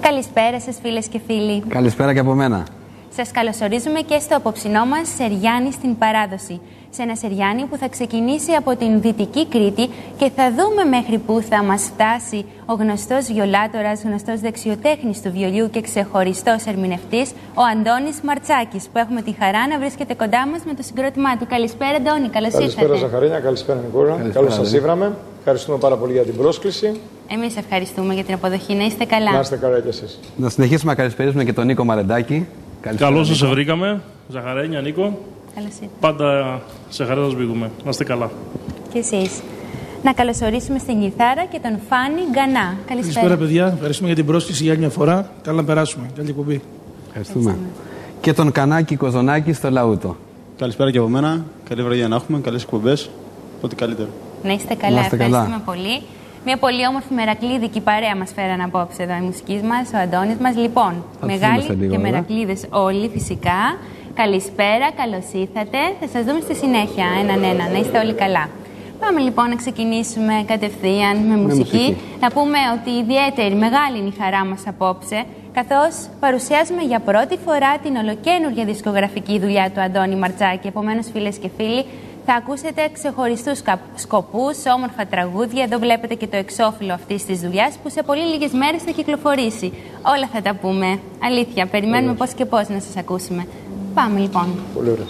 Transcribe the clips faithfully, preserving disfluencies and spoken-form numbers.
Καλησπέρα σας φίλες και φίλοι. Καλησπέρα και από μένα. Σας καλωσορίζουμε και στο απόψινό μας Σεριάνι στην παράδοση. Σε ένα Σεριάνι που θα ξεκινήσει από την Δυτική Κρήτη και θα δούμε μέχρι πού θα μας φτάσει ο γνωστός βιολάτορας, γνωστός δεξιοτέχνης του βιολιού και ξεχωριστός ερμηνευτής, ο Αντώνης Μαρτσάκης, που έχουμε τη χαρά να βρίσκεται κοντά μας με το συγκρότημά του. Καλησπέρα, Αντώνη, καλώς ήρθατε. Καλησπέρα, Ζαχαρίνια, καλησπέρα, Νικόλα. Καλώς σας ήβραμε. Ευχαριστούμε πάρα πολύ για την πρόσκληση. Εμείς ευχαριστούμε για την αποδοχή. Να είστε καλά. Να είστε καλά κι εσείς. Να συνεχίσουμε να καλησπερίσουμε και τον Νίκο Μαρεντάκη. Καλώς σας βρήκαμε, Ζαχαρένια, Νίκο. Καλώς ήρθατε. Πάντα σε χαρά σας βρήκουμε. Να είστε καλά. Και εσείς. Να καλωσορίσουμε στην κιθάρα και τον Φάνη Γκανά. Καλησπέρα. Καλησπέρα, παιδιά. Ευχαριστούμε για την πρόσκληση για άλλη μια φορά. Καλά να περάσουμε. Καλή εκπομπή. Ευχαριστούμε. Και τον Κανάκη Κοζονάκη στο Λαούτο. Καλησπέρα και από μένα. Καλή βραδιά να έχουμε. Καλές εκπομπές. Ό,τι καλύτερο. Να είστε καλά. Να είστε Ευχαριστούμε καλά. πολύ. Μια πολύ όμορφη μερακλίδικη παρέα μας φέραν απόψε εδώ οι μουσικοί μας, ο Αντώνης μας. Λοιπόν, μεγάλοι λίγο, και βέβαια. μερακλίδες όλοι φυσικά. Καλησπέρα, καλώς ήρθατε. Θα σας δούμε στη συνέχεια έναν έναν. Να είστε όλοι καλά. Πάμε λοιπόν να ξεκινήσουμε κατευθείαν με μουσική. μουσική. Να πούμε ότι ιδιαίτερη μεγάλη είναι η χαρά μας απόψε, καθώς παρουσιάζουμε για πρώτη φορά την ολοκαίνουργια δισκογραφική δουλειά του Αντώνη Μαρτσάκη. Επομένως, φίλες και φίλοι, θα ακούσετε ξεχωριστούς σκοπούς, όμορφα τραγούδια. Εδώ βλέπετε και το εξώφυλλο αυτής της δουλειάς που σε πολύ λίγες μέρες θα κυκλοφορήσει. Όλα θα τα πούμε. Αλήθεια, περιμένουμε πώς και πώς να σας ακούσουμε. Πάμε λοιπόν. Πολύ ωραία.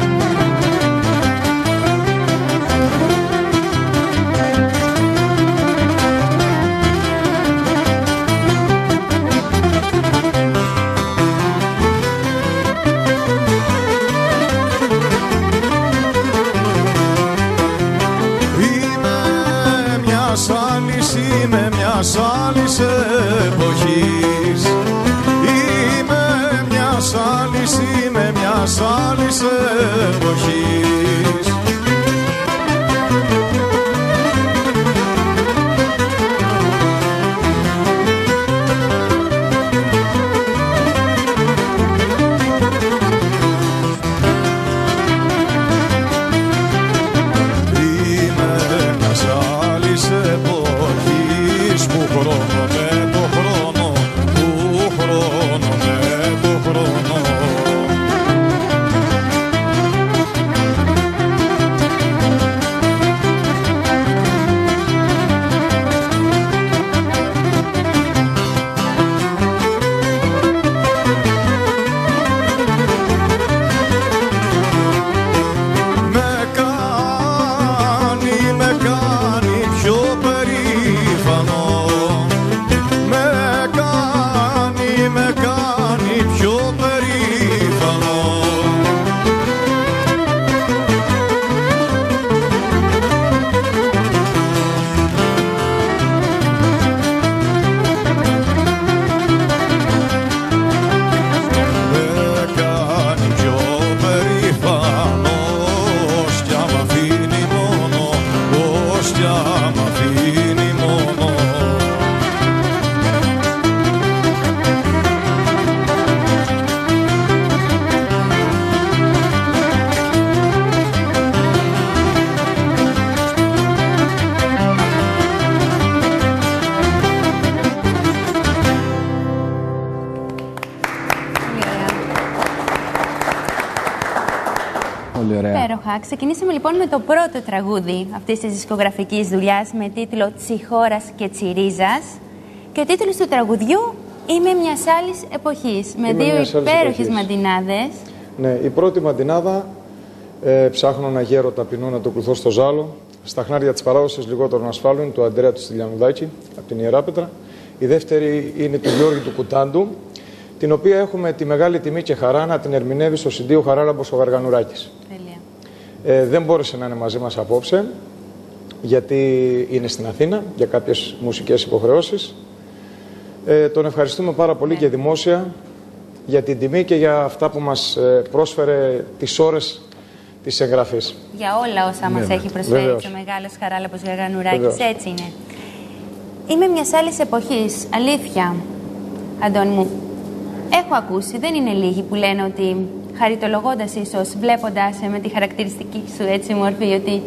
Λιγότερο να σβάρω, λιγότερο να σβάρω. Πολύ ωραία. Υπέροχα. Ξεκινήσαμε λοιπόν με το πρώτο τραγούδι αυτής της δισκογραφικής δουλειάς με τίτλο «Τσιχώρας και Τσιρίζας». Και ο τίτλος του τραγουδιού «Είμαι μιας άλλης εποχής», με Είμαι δύο υπέροχες εποχής. μαντινάδες. Ναι, η πρώτη μαντινάδα, ε, ψάχνω ένα γέρο ταπεινό να το κλουθώ στο ζάλο. Στα χνάρια της παράδοσης λιγότερων ασφάλων, του Αντρέα του Στυλιανουδάκη, από την Ιεράπετρα. Η δεύτερη είναι του Γιώργη του Κουτάντου, την οποία έχουμε τη μεγάλη τιμή και χαρά να την ερμηνεύει στο Συντή ο Χαράλαμπος ο Γαργανουράκης. Τέλεια. Ε, δεν μπόρεσε να είναι μαζί μας απόψε, γιατί είναι στην Αθήνα για κάποιες μουσικές υποχρεώσεις. Ε, τον ευχαριστούμε πάρα πολύ και δημόσια για την τιμή και για αυτά που μας ε, πρόσφερε τις ώρες της εγγραφής. Για όλα όσα μας Βέβαια. έχει προσφέρει Βεβαίως. ο μεγάλος Χαράλαμπος Γαργανουράκης, Βεβαίως. έτσι είναι. Είμαι μιας άλλης εποχής, αλήθεια, Αντώνη μου. Έχω ακούσει, δεν είναι λίγοι που λένε ότι χαριτολογώντας ίσως, βλέποντας με τη χαρακτηριστική σου έτσι μορφή, ότι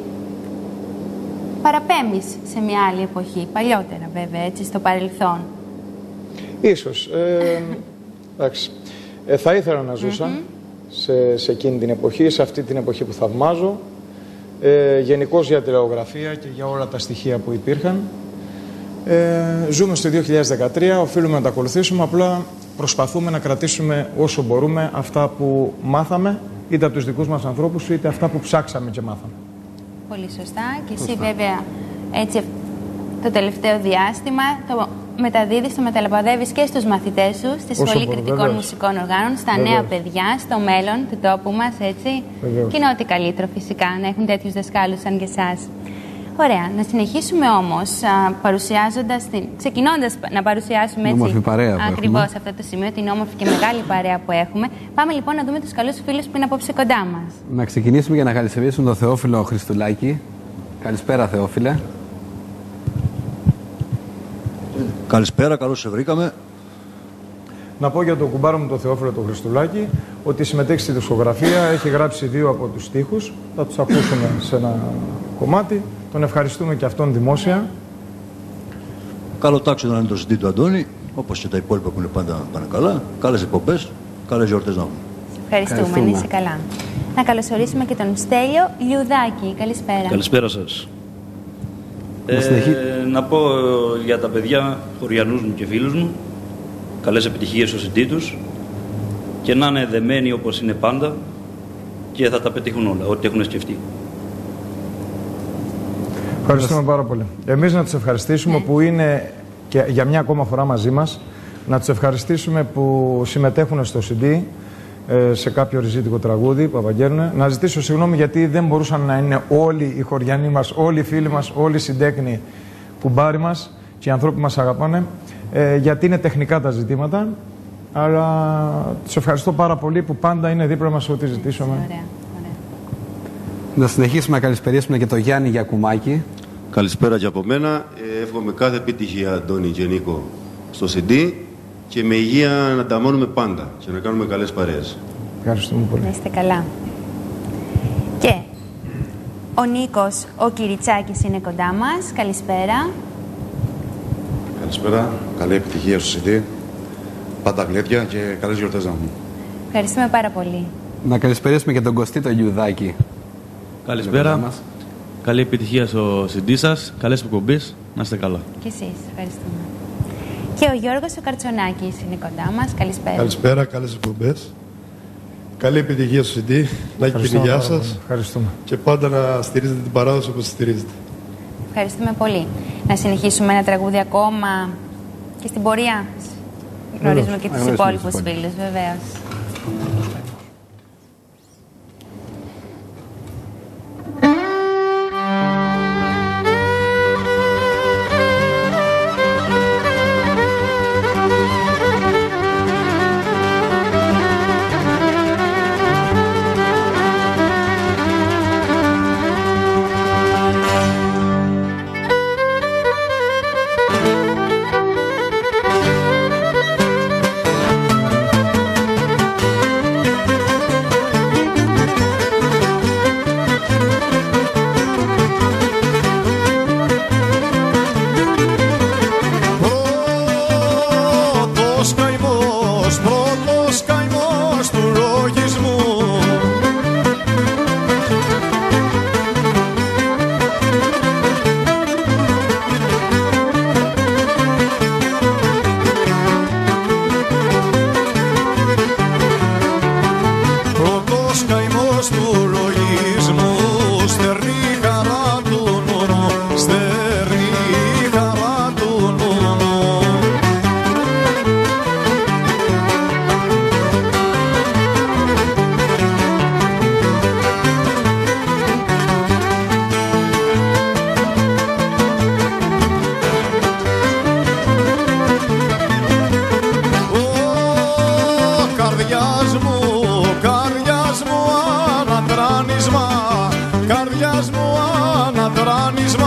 παραπέμπεις σε μια άλλη εποχή, παλιότερα βέβαια, έτσι, στο παρελθόν. Ίσως. Ε, εντάξει. Ε, θα ήθελα να ζούσα σε, σε εκείνη την εποχή, σε αυτή την εποχή που θαυμάζω. Ε, γενικώς για τηλεογραφία και για όλα τα στοιχεία που υπήρχαν. Ε, ζούμε στο δύο χιλιάδες δεκατρία, οφείλουμε να τα ακολουθήσουμε, απλά προσπαθούμε να κρατήσουμε όσο μπορούμε αυτά που μάθαμε, είτε από τους δικούς μας ανθρώπους, είτε αυτά που ψάξαμε και μάθαμε. Πολύ σωστά. Και εσύ βέβαια έτσι το τελευταίο διάστημα το μεταδίδεις, το μεταλαμπαδεύεις και στους μαθητές σου, στη Όσο Σχολή μπορώ, Κριτικών βεβαίως. Μουσικών Οργάνων, στα Βεβαίως. νέα παιδιά, στο μέλλον του τόπου μας, έτσι. Βεβαίως. Και είναι ό,τι καλύτερο φυσικά να έχουν τέτοιους δασκάλους σαν και εσάς. Ωραία. Να συνεχίσουμε όμως α, παρουσιάζοντας την... ξεκινώντας να παρουσιάσουμε Την έτσι όμορφη παρέα που ακριβώς έχουμε. αυτό το σημείο, την όμορφη και μεγάλη παρέα που έχουμε. Πάμε λοιπόν να δούμε τους καλούς φίλους που είναι απόψε κοντά μας. Να ξεκινήσουμε για να καλησπερίσουμε τον Θεόφιλο Χριστουλάκη. Καλησπέρα, Θεόφιλε. Καλησπέρα, καλώς σε βρήκαμε. Να πω για τον κουμπάρο μου τον Θεόφιλο τον Χριστουλάκη ότι συμμετέχει στη δισκογραφία, έχει γράψει δύο από τους στίχους, θα τους ακούσουμε σε ένα κομμάτι. Τον ευχαριστούμε και αυτόν δημόσια. Καλό τάξο να είναι το συντή του Αντώνη, όπως και τα υπόλοιπα που είναι πάντα πάνε καλά. Καλές εκπομπές, καλές γιορτές να έχουμε. Ευχαριστούμε, να Ευχαριστούμε. είσαι καλά. Να καλωσορίσουμε και τον Στέλιο Λιουδάκη. Καλησπέρα. Καλησπέρα σας. Να Ε, συνεχί- να πω για τα παιδιά, χωριανούς μου και φίλους μου, καλές επιτυχίες στο συντή τους και να είναι δεμένοι όπως είναι πάντα και θα τα πετύχουν όλα, ό,τι έχουν σκεφτεί. Ευχαριστούμε πάρα πολύ. Εμείς να τους ευχαριστήσουμε που είναι και για μια ακόμα φορά μαζί μας. Να τους ευχαριστήσουμε που συμμετέχουν στο σι ντι ε, σε κάποιο ριζίτικο τραγούδι που απαγγέλνουν. Να ζητήσω συγγνώμη γιατί δεν μπορούσαν να είναι όλοι οι χωριανοί μας, όλοι οι φίλοι μας, όλοι οι συντέκνοι κουμπάροι μας και οι ανθρώποι που μας αγαπάνε, ε, γιατί είναι τεχνικά τα ζητήματα. Αλλά τους ευχαριστώ πάρα πολύ που πάντα είναι δίπλα μας ό,τι ζητήσουμε. Ωραία, ωραία. Να συνεχίσουμε να καλησπερίσουμε και τον Γιάννη Γιακουμάκη. Καλησπέρα και από μένα. Ε, εύχομαι κάθε επιτυχία, Αντώνη και Νίκο, στο σι ντι και με υγεία να τα μόνουμε πάντα και να κάνουμε καλές παρέες. Ευχαριστούμε πολύ. Να είστε καλά. Και ο Νίκος, ο Κυριτσάκης είναι κοντά μας. Καλησπέρα. Καλησπέρα. Καλή επιτυχία στο σι ντι. Πάντα γλέντια και καλές γιορτές να έχουμε. Ευχαριστούμε πάρα πολύ. Να καλησπερίσουμε και τον Κωστή τον Λιουδάκη. Καλησπέρα. Κοντά μας. Καλή επιτυχία στο σι ντι σας. Καλές εκπομπές. Να είστε καλά. Και εσείς. Ευχαριστούμε. Και ο Γιώργος ο Καρτσονάκης είναι κοντά μας. Καλησπέρα. Καλησπέρα, καλές εκπομπές. Καλή επιτυχία στο σι ντι, να έχει την Ευχαριστούμε υγεία πάρα πολύ. σας Ευχαριστούμε. και πάντα να στηρίζετε την παράδοση όπως τη στηρίζετε. Ευχαριστούμε πολύ. Να συνεχίσουμε ένα τραγούδι ακόμα και στην πορεία γνωρίζουμε και Να τους γνωρίσουμε υπόλοιπους τους υπόλοιπους. φίλους, βεβαίως. Thank you. τράνισμα.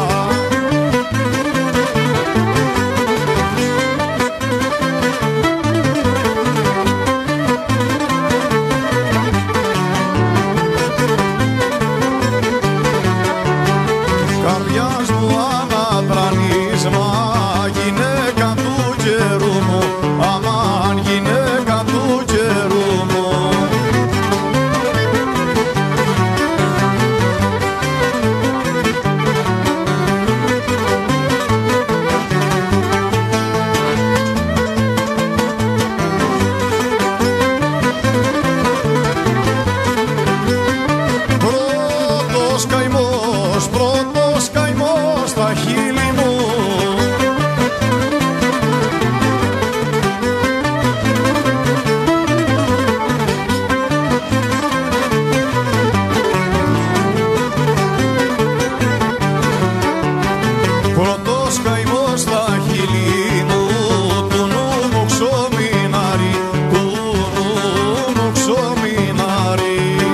Καρδιάς μου ανατρανίσμα, γυναίκα του καιρού μου, αμάν γυναίκα του καιρού μου. Πρώτος καημός, πρώτος καημός στα χείλη μου. Πρώτος καημός στα χείλη μου, του νου μου ξομινάρι, του νου μου ξομινάρι.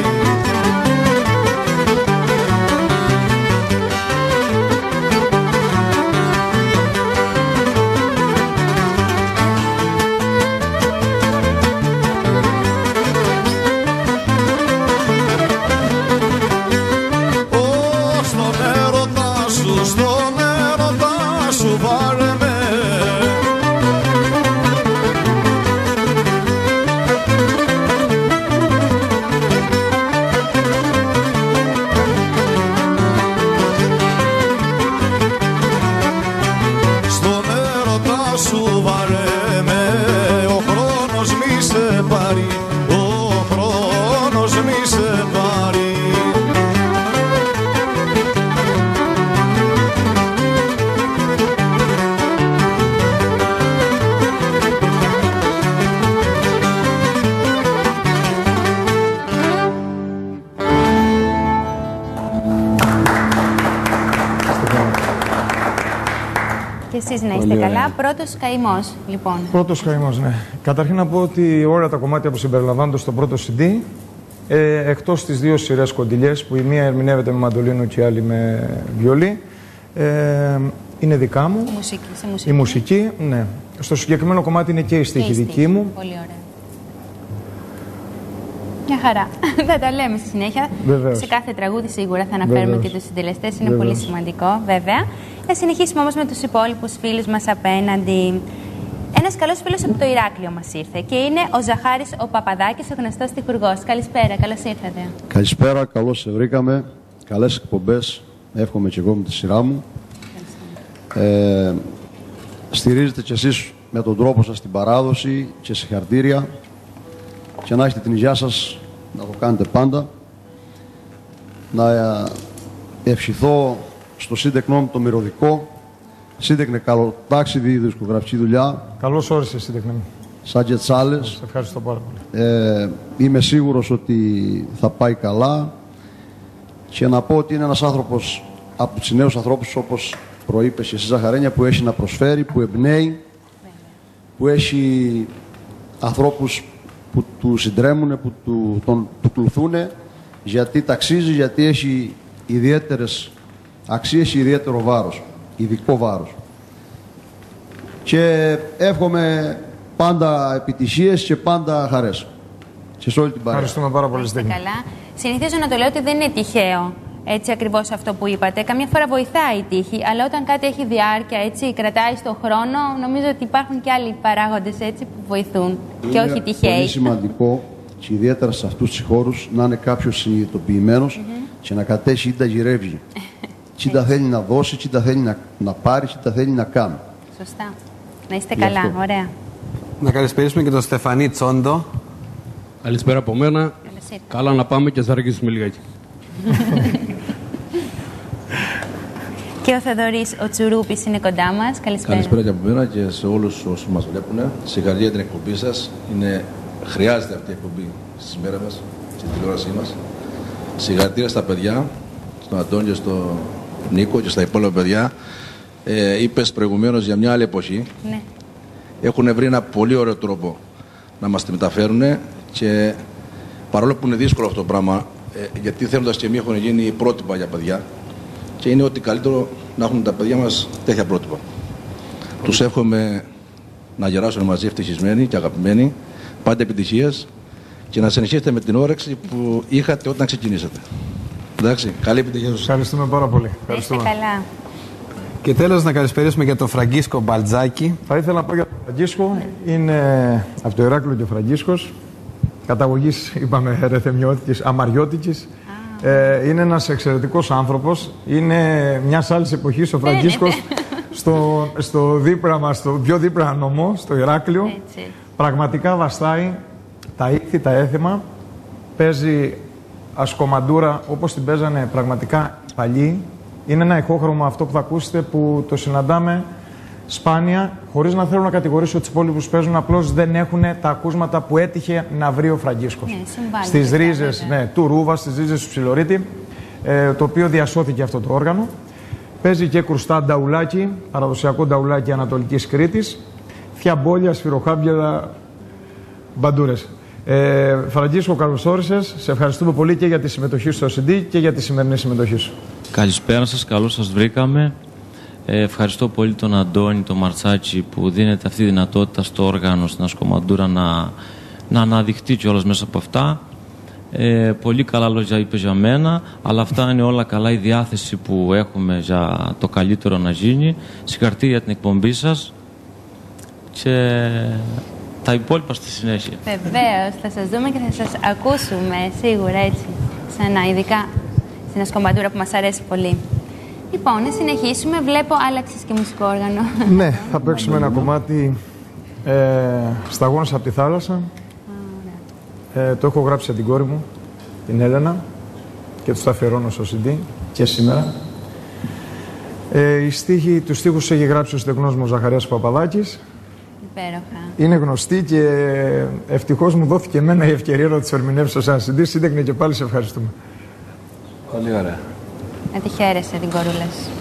Ω, στον έρωτα σου, στον έρωτα σου βάλε με. Στον έρωτα σου βάλε με, ο χρόνος μη σε πάρει, ο χρόνος μη σε πάρει. Και εσείς να είστε Πολύ καλά. ωραία. Πρώτος καημός, λοιπόν. Πρώτος καημός, ναι. Καταρχήν να πω ότι όλα τα κομμάτια που συμπεριλαμβάνονται στο πρώτο σι ντι, ε, εκτός τις δύο σειρές κοντιλιές, που η μία ερμηνεύεται με μαντολίνο και η άλλη με βιολί, ε, είναι δικά μου. Η μουσική, σε μουσική. Η μουσική, ναι. Στο συγκεκριμένο κομμάτι είναι και η στίχη δική μου. Πολύ ωραία. Μια χαρά. Θα τα λέμε στη συνέχεια. Βεβαίως. Σε κάθε τραγούδι σίγουρα θα αναφέρουμε Βεβαίως. και τους συντελεστές. Είναι Βεβαίως. πολύ σημαντικό, βέβαια. Θα συνεχίσουμε όμως με τους υπόλοιπους φίλους μας απέναντι. Ένας καλός φίλος από το Ηράκλειο μας ήρθε και είναι ο Ζαχάρης ο Παπαδάκης, ο γνωστός τυχουργός. Καλησπέρα, καλώς ήρθατε. Καλησπέρα, καλώς σε βρήκαμε. Καλές εκπομπές. Εύχομαι και εγώ με τη σειρά μου. Ε, στηρίζετε κι εσείς με τον τρόπο σας την παράδοση και συγχαρητήρια. Και να έχετε την υγεία σας, να το κάνετε πάντα. Να ε, ευχηθώ στο σύντεκνό μου το μυρωδικό. Σύντεκνε, καλοτάξιδη δισκογραφική δουλειά. Καλώς όρισες, σύντεκνε μου. Σαν και τσάλες. Σε ευχαριστώ πάρα πολύ. Ε, είμαι σίγουρος ότι θα πάει καλά και να πω ότι είναι ένας άνθρωπος από τους νέους ανθρώπους, όπως προείπες και εσύ Ζαχαρένια, που έχει να προσφέρει, που εμπνέει, που έχει ανθρώπους που του συντρέμουν, που του, τον, του κλουθούν, γιατί ταξίζει, γιατί έχει ιδιαίτερες αξίες, ιδιαίτερο βάρος, ειδικό βάρος. Και εύχομαι πάντα επιτυχίες και πάντα χαρές. Και σε όλη την παρέα. Ευχαριστούμε πάρα πολύ, Είστε καλά. Συνηθίζω να το λέω ότι δεν είναι τυχαίο. Έτσι ακριβώς αυτό που είπατε. Καμιά φορά βοηθάει η τύχη, αλλά όταν κάτι έχει διάρκεια, έτσι, κρατάει στον χρόνο, νομίζω ότι υπάρχουν και άλλοι παράγοντες έτσι που βοηθούν. Είναι και όχι τυχαίοι. Είναι πολύ σημαντικό και ιδιαίτερα σε αυτούς τους χώρους να είναι κάποιος συνειδητοποιημένος Mm-hmm. και να κατέσει ή τα γυρεύει. Τι τα θέλει να δώσει, τι τα θέλει να, να πάρει, τι τα θέλει να κάνει. Σωστά. Να είστε Γι' καλά. αυτό. Ωραία. Να καλησπερίσουμε και τον Στεφανή Τσόντο. Καλησπέρα από μένα. Καλά να πάμε και θα αργήσουμε λιγάκι. Και ο Θοδωρής ο Τσουρούπης είναι κοντά μας. Καλησπέρα. Καλησπέρα και από μένα και σε όλους όσους μας βλέπουν. Συγχαρητήρια για την εκπομπή σας. Είναι... Χρειάζεται αυτή η εκπομπή στις μέρες μας, στην τηλεόρασή μας. Συγχαρητήρια στα παιδιά, στον Αντώνη και στον Νίκο και στα υπόλοιπα παιδιά. Ε, είπες προηγουμένως για μια άλλη εποχή. Ναι. Έχουν βρει ένα πολύ ωραίο τρόπο να μας τη μεταφέρουν και παρόλο που είναι δύσκολο αυτό το πράγμα, ε, γιατί θέλοντας και εμείς έχουν γίνει πρότυπα για παιδιά και είναι ότι καλύτερο να έχουν τα παιδιά μας τέτοια πρότυπα. Τους εύχομαι να γεράσουν μαζί ευτυχισμένοι και αγαπημένοι, πάντα επιτυχίες και να συνεχίσετε με την όρεξη που είχατε όταν ξεκινήσατε. Εντάξει, καλή επιτυχία σας. Ευχαριστούμε πάρα πολύ. Είστε καλά. Και τέλος να καλησπέρισουμε για τον Φραγκίσκο Μπαλτζάκη. Θα ήθελα να πω για τον Φραγκίσκο. Είναι από το Ηράκλειο και ο Φραγκίσκος. Καταγωγής, είπαμε, ρεθεμιώτικης, αμαριώτικης. Ε, είναι ένας εξαιρετικός άνθρωπος. Είναι μιας άλλης εποχής ο Φραγκίσκος στο, στο, δίπλα μας, στο πιο δίπλα νομό, στο Ηράκλειο. Έτσι. Πραγματικά βαστάει τα ήθη, τα έθιμα. Παίζει ασκομαντούρα όπως την παίζανε πραγματικά παλιοί. Είναι ένα ηχόχρωμα αυτό που θα ακούσετε που το συναντάμε σπάνια, χωρίς να θέλω να κατηγορήσω τους υπόλοιπους που παίζουν, απλώς δεν έχουν τα ακούσματα που έτυχε να βρει ο Φραγκίσκος. Ναι, στις ρίζες ναι, του Ρούβα, στις ρίζες του Ψιλορίτη, ε, το οποίο διασώθηκε αυτό το όργανο. Παίζει και κρουστά νταουλάκι, παραδοσιακό νταουλάκι Ανατολικής Κρήτης, θιαμπόλια, σφυροχάμπια, μπαντούρες. Ε, Φραγκίσκο, καλώς όρισες. Σε ευχαριστούμε πολύ και για τη συμμετοχή στο σι ντι και για τη σημερινή συμμετοχή σου. Καλησπέρα σας, καλώς σας βρήκαμε. Ε, ευχαριστώ πολύ τον Αντώνη, τον Μαρτσάκη που δίνεται αυτή τη δυνατότητα στο όργανο, στην ασκομαντούρα να, να αναδειχτεί κιόλας μέσα από αυτά. Ε, πολύ καλά λόγια είπε για μένα, αλλά αυτά είναι όλα καλά, η διάθεση που έχουμε για το καλύτερο να γίνει. Συγχαρητήρια για την εκπομπή σας και τα υπόλοιπα στη συνέχεια. Βεβαίως, θα σας δούμε και θα σας ακούσουμε σίγουρα έτσι, σαν ειδικά στην ασκομαντούρα που μας αρέσει πολύ. Λοιπόν, να συνεχίσουμε. Βλέπω άλλαξες και μουσικό όργανο. Ναι, θα παίξουμε ένα κομμάτι ε, «Σταγόνες από τη θάλασσα». Ε, το έχω γράψει για την κόρη μου, την Έλενα, και τους τα αφιερώνω στο σι ντι και σήμερα. Ε, η στίχη, τους στίχους έχει γράψει ο στεγνός μου Ζαχαρίας Παπαδάκης. Υπέροχα. Είναι γνωστή και ευτυχώς μου δόθηκε εμένα η ευκαιρία να τους ερμηνεύσω σαν σι ντι. Σύντεκνε και πάλι σε ευχαριστούμε. Πολύ ωραία. Να τη χαίρεσαι την κορούλα σου.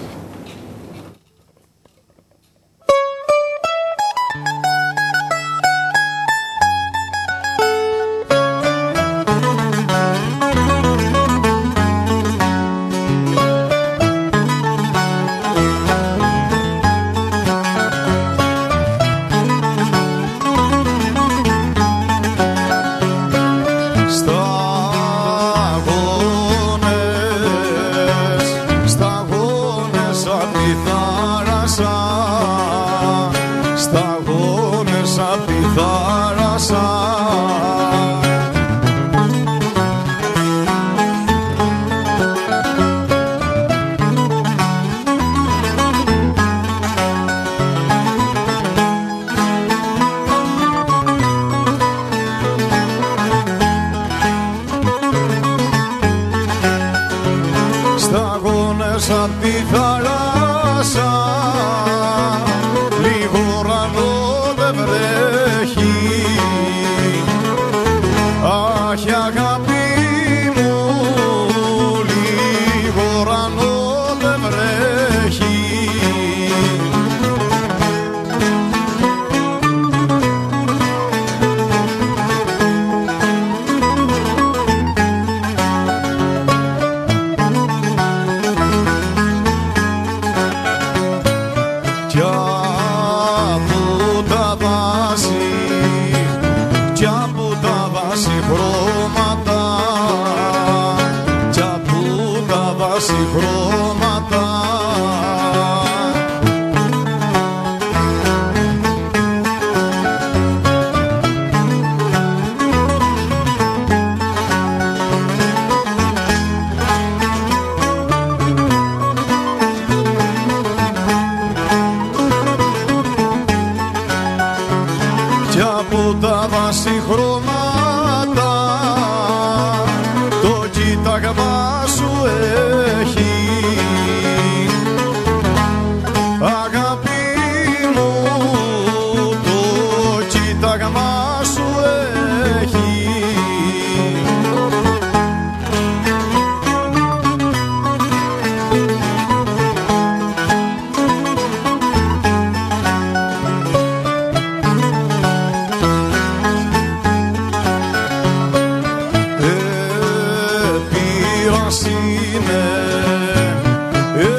είναι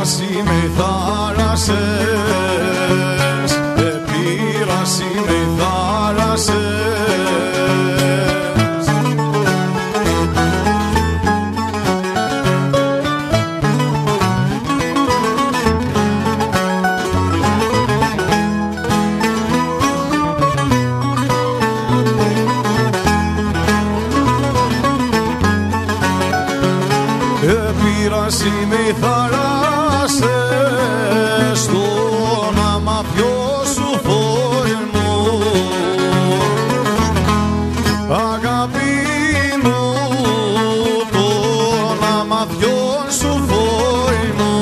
επήραση με θάλασσες, επήραση με θάλασσες. Επήραση με θάλασσες, στον αμαθιό σου φόημο, αγάπη μου, τον αμαθιό σου φόημο.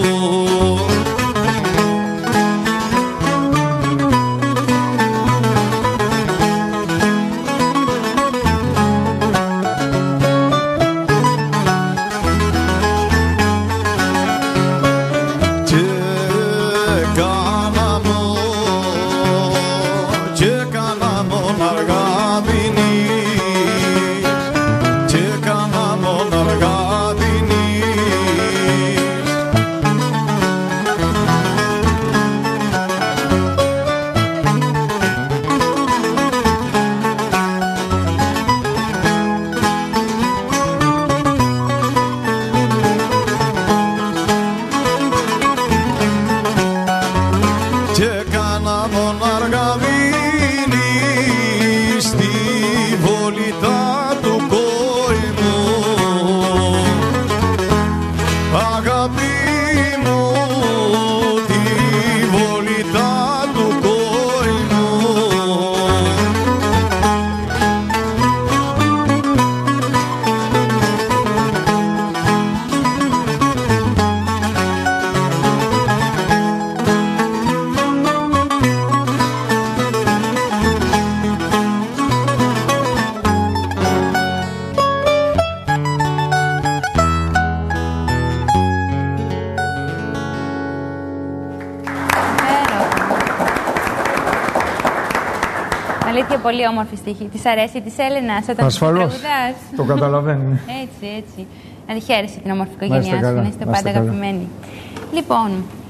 Αλήθεια, πολύ όμορφη στίχη. Της αρέσει της Έλενας όταν ασφαλώς. τραγουδάς? Το καταλαβαίνει. Έτσι, έτσι. Να τη χαίρεσαι την όμορφη οικογένειά σου, να είστε πάντα αγαπημένοι. Λοιπόν,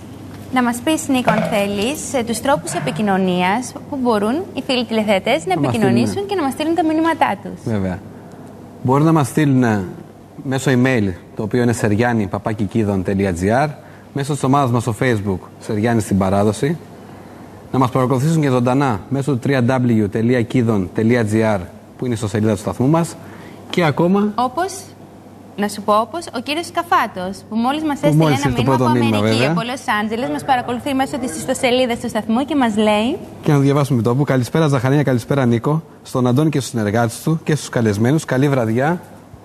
να μας πεις, Νίκο, αν θέλεις, τους τρόπους επικοινωνίας που μπορούν οι φίλοι τηλεθεατές να επικοινωνήσουν και να μας στείλουν τα μηνύματά τους. Βέβαια. Μπορεί να μας στείλουν μέσω email, το οποίο είναι seriani παπάκι kidon τελεία gr, μέσω της ομάδας μας στο Facebook, Seriani στην Παράδοση. Να μας παρακολουθήσουν και ζωντανά μέσω του double-u double-u double-u τελεία kidon τελεία gr, που είναι η ιστοσελίδα του σταθμού μας. Και ακόμα. Όπως, να σου πω, όπως ο κύριος Καφάτος, που μόλις μας έστειλε ένα μήνυμα από μήνυμα, Αμερική, βέβαια. από Λος Άντζελες, μας παρακολουθεί μέσω της ιστοσελίδας του σταθμού και μας λέει. Και να διαβάσουμε το που. Καλησπέρα Ζαχαρία, καλησπέρα Νίκο, στον Αντώνη και στους συνεργάτες του και στους καλεσμένους. Καλή βραδιά.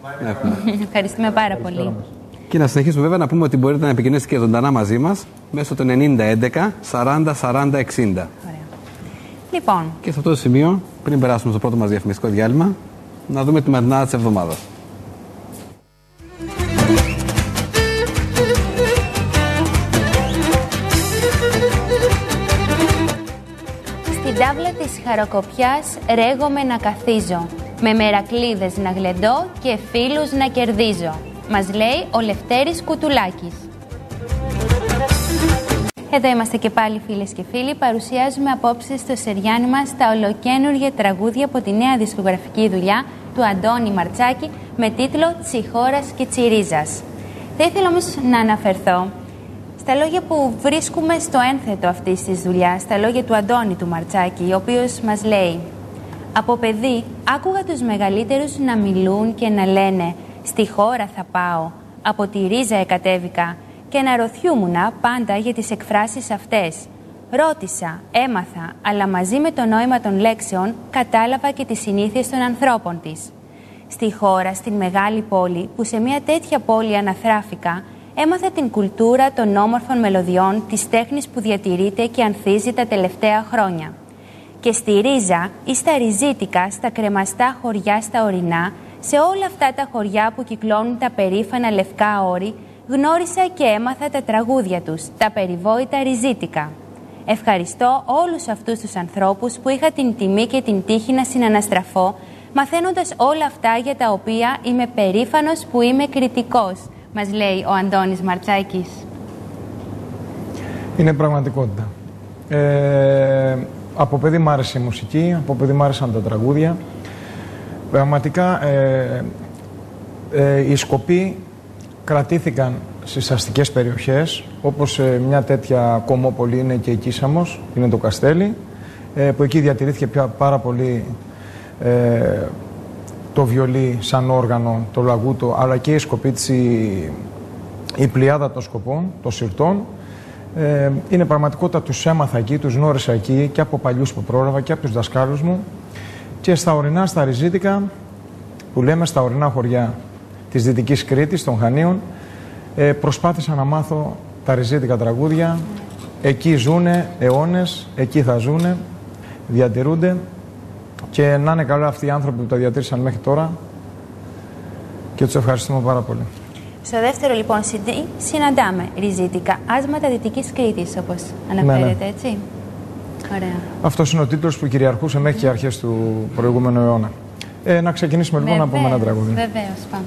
Ευχαριστούμε πάρα πολύ. Και να συνεχίσουμε βέβαια να πούμε ότι μπορείτε να επικοινωνήσετε και ζωντανά μαζί μας μέσω του ενενήντα έντεκα σαράντα σαράντα εξήντα. Ωραία. Λοιπόν. Και σε αυτό το σημείο, πριν περάσουμε στο πρώτο μας διαφημιστικό διάλειμμα, να δούμε τη μαθηνάδα της εβδομάδας. Στην τάβλα της χαροκοπιάς ρέγομαι να καθίζω, με μερακλείδες να γλεντώ και φίλους να κερδίζω. Μας λέει ο Λευτέρης Κουτουλάκης. Εδώ είμαστε και πάλι, φίλες και φίλοι. Παρουσιάζουμε απόψε στο Σεριάνι μας τα ολοκένουργια τραγούδια από τη νέα δισκογραφική δουλειά του Αντώνη Μαρτσάκη με τίτλο «Τσιχώρας και Τσιρίζας». Θα ήθελα όμως να αναφερθώ στα λόγια που βρίσκουμε στο ένθετο αυτής της δουλειάς, στα λόγια του Αντώνη του Μαρτσάκη, ο οποίος μας λέει «Από παιδί άκουγα τους μεγαλύτερους να μιλούν και να λένε «Στη χώρα θα πάω, από τη ρίζα εκατέβηκα» και αναρωτιούμουνα πάντα για τις εκφράσεις αυτές. Ρώτησα, έμαθα, αλλά μαζί με το νόημα των λέξεων κατάλαβα και τις συνήθειες των ανθρώπων της. Στη χώρα, στην μεγάλη πόλη, που σε μια τέτοια πόλη αναθράφηκα, έμαθα την κουλτούρα των όμορφων μελωδιών, της τέχνης που διατηρείται και ανθίζει τα τελευταία χρόνια. Και στη ρίζα ή στα ριζίτικα, στα κρεμαστά χωριά στα ορεινά, σε όλα αυτά τα χωριά που κυκλώνουν τα περήφανα λευκά όρη, γνώρισα και έμαθα τα τραγούδια τους, τα περιβόητα ριζίτικα. Ευχαριστώ όλους αυτούς τους ανθρώπους που είχα την τιμή και την τύχη να συναναστραφώ, μαθαίνοντας όλα αυτά για τα οποία είμαι περήφανος που είμαι κριτικός, μας λέει ο Αντώνης Μαρτσάκης. Είναι πραγματικότητα. Ε, από παιδί μ' άρεσε η μουσική, από παιδί μ' άρεσαν τα τραγούδια. Πραγματικά ε, ε, οι σκοποί κρατήθηκαν στις αστικές περιοχές, όπως ε, μια τέτοια κομμόπολη είναι και η Κίσαμος, είναι το Καστέλι, ε, που εκεί διατηρήθηκε πια πάρα πολύ ε, το βιολί σαν όργανο, το λαγούτο, αλλά και η σκοπή της, η, η πλειάδα των σκοπών, των συρτών. Ε, είναι πραγματικότητα, τους έμαθα εκεί, τους γνώρισα εκεί και από παλιούς που πρόλαβα και από τους δασκάλους μου, και στα ορεινά, στα ριζίτικα, που λέμε στα ορεινά χωριά της Δυτικής Κρήτης, των Χανίων, ε, προσπάθησα να μάθω τα ριζίτικα τραγούδια. Εκεί ζουνε αιώνες, εκεί θα ζουνε, διατηρούνται, και να είναι καλά αυτοί οι άνθρωποι που τα διατήρησαν μέχρι τώρα, και τους ευχαριστούμε πάρα πολύ. Στο δεύτερο λοιπόν σι ντι συναντάμε ριζίτικα άσματα Δυτικής Κρήτης, όπως αναφέρεται, ναι, ναι. έτσι. Ωραία. Αυτός είναι ο τίτλος που κυριαρχούσε μέχρι και αρχές του προηγούμενου αιώνα. Ε, να ξεκινήσουμε λοιπόν από ένα τραγούδι. Βεβαίως, πάμε.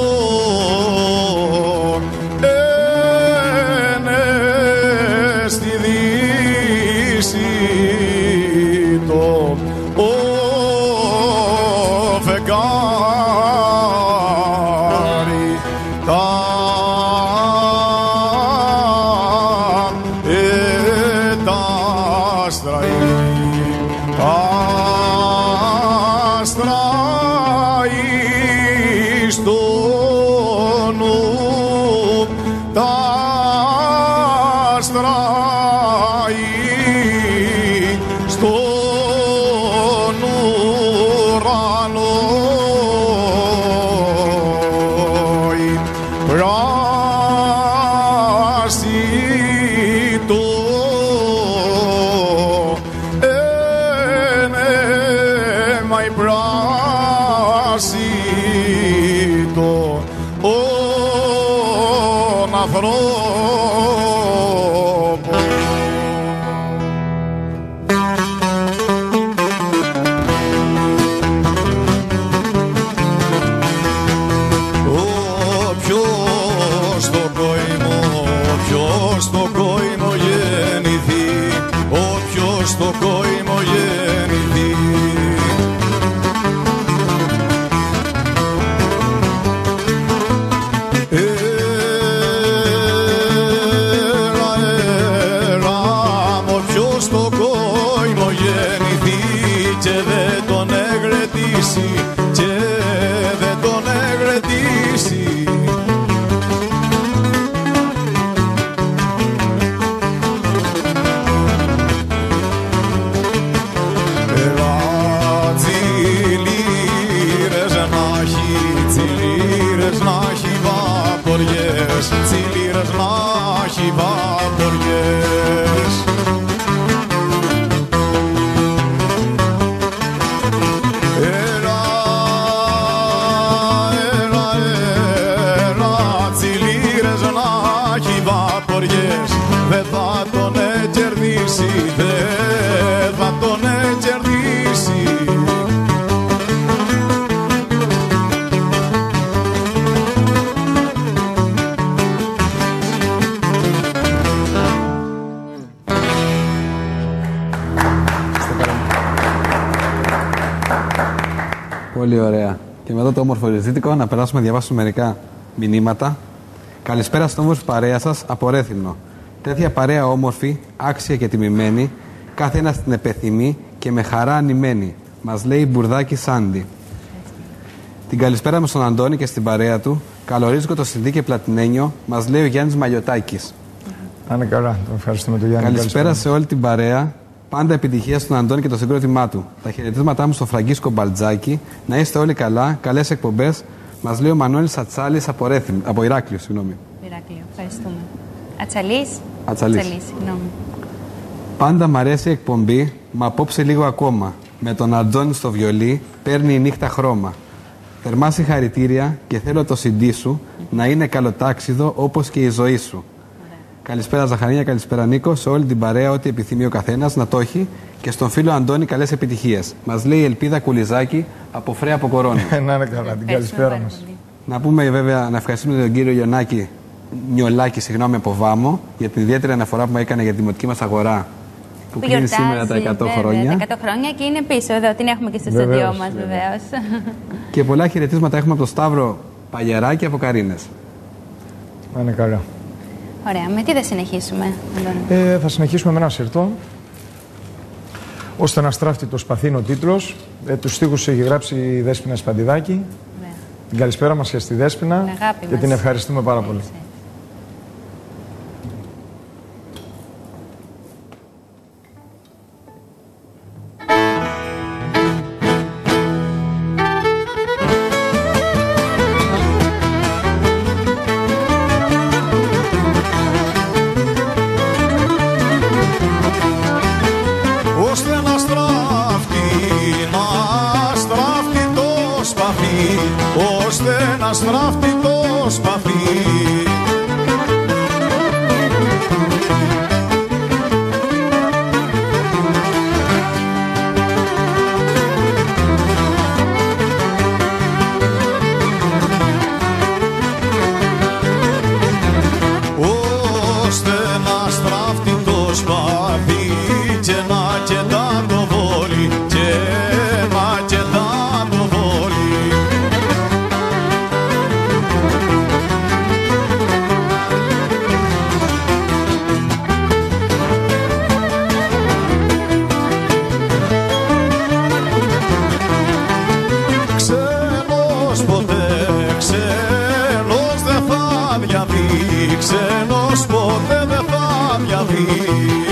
Στη Πολύ ωραία. Και μετά το όμορφο ζήτικο να περάσουμε να διαβάσουμε μερικά μηνύματα. Καλησπέρα στην όμορφη παρέα σας από Ρέθυμνο. Τέτοια παρέα όμορφη, άξια και τιμημένη, κάθε ένας την επιθυμεί και με χαρά ανημένη. Μας λέει η Μπουρδάκη Σάντι. Την καλησπέρα μου στον Αντώνη και στην παρέα του. Καλορίζικο το Συνδί και Πλατινένιο, μας λέει ο Γιάννης Μαλιωτάκης. Άνε καλά, τον ευχαριστούμε τον Γιάννη. Καλησπέρα, καλησπέρα σε όλη την παρέα. Πάντα επιτυχία στον Αντώνη και το συγκρότημά του. Τα χαιρετίσματά μου στο Φραγκίσκο Μπαλτζάκη. Να είστε όλοι καλά, καλές εκπομπές. Μας λέει ο Μανώλης Ατσάλης από, Ρέθυμ, από Ηράκλειο. Συγγνώμη. Ηράκλειο, ευχαριστούμε. Ατσαλής. Ατσαλής. Ατσαλής, συγγνώμη. Πάντα μ' αρέσει η εκπομπή, μα απόψε λίγο ακόμα. Με τον Αντώνη στο βιολί παίρνει η νύχτα χρώμα. Θερμά συγχαρητήρια και θέλω το σι ντι σου να είναι καλοτάξιδο όπως και η ζωή σου. Καλησπέρα Ζαχαρίνια, καλησπέρα Νίκο. Σε όλη την παρέα, ό,τι επιθυμεί ο καθένας να το έχει. Και στον φίλο Αντώνη, καλές επιτυχίες. Μας λέει η Ελπίδα Κουλιζάκη από Φρέα από Κορώνη. Να είναι καλά, την καλησπέρα μας. Να πούμε βέβαια να ευχαριστούμε τον κύριο Ιωνάκη, Νιολάκη, συγγνώμη, από Βάμο, για την ιδιαίτερη αναφορά που μου έκανε για τη δημοτική μας αγορά. Που, που κλείνει σήμερα τα εκατό βέβαια, χρόνια. Τα εκατό χρόνια και είναι πίσω εδώ, την έχουμε και στο στούντιό μας βεβαίως. Και πολλά χαιρετίσματα έχουμε από τον Σταύρο Παγεράκη από Καρίνες. Να είναι καλά. Ωραία. Με τι θα συνεχίσουμε, Αντώνη? Ε, θα συνεχίσουμε με ένα συρτό. Ώστε να στράφτει το σπαθί είναι ο τίτλος. Ε, τους στίχους έχει γράψει η Δέσποινα Σπαντιδάκη. Ναι. Την καλησπέρα μας και στη Δέσποινα. Και μας. Την ευχαριστούμε πάρα πολύ. Έτσι. Στράφτει το σπαθί. Ώστε να στράφτει το σπαθί και να κεντά το βόλι, και να κεντά το βόλι. ξένος ποτέ, ξένος δεν θα διαβεί, ξένος ποτέ δεν θα διαβεί.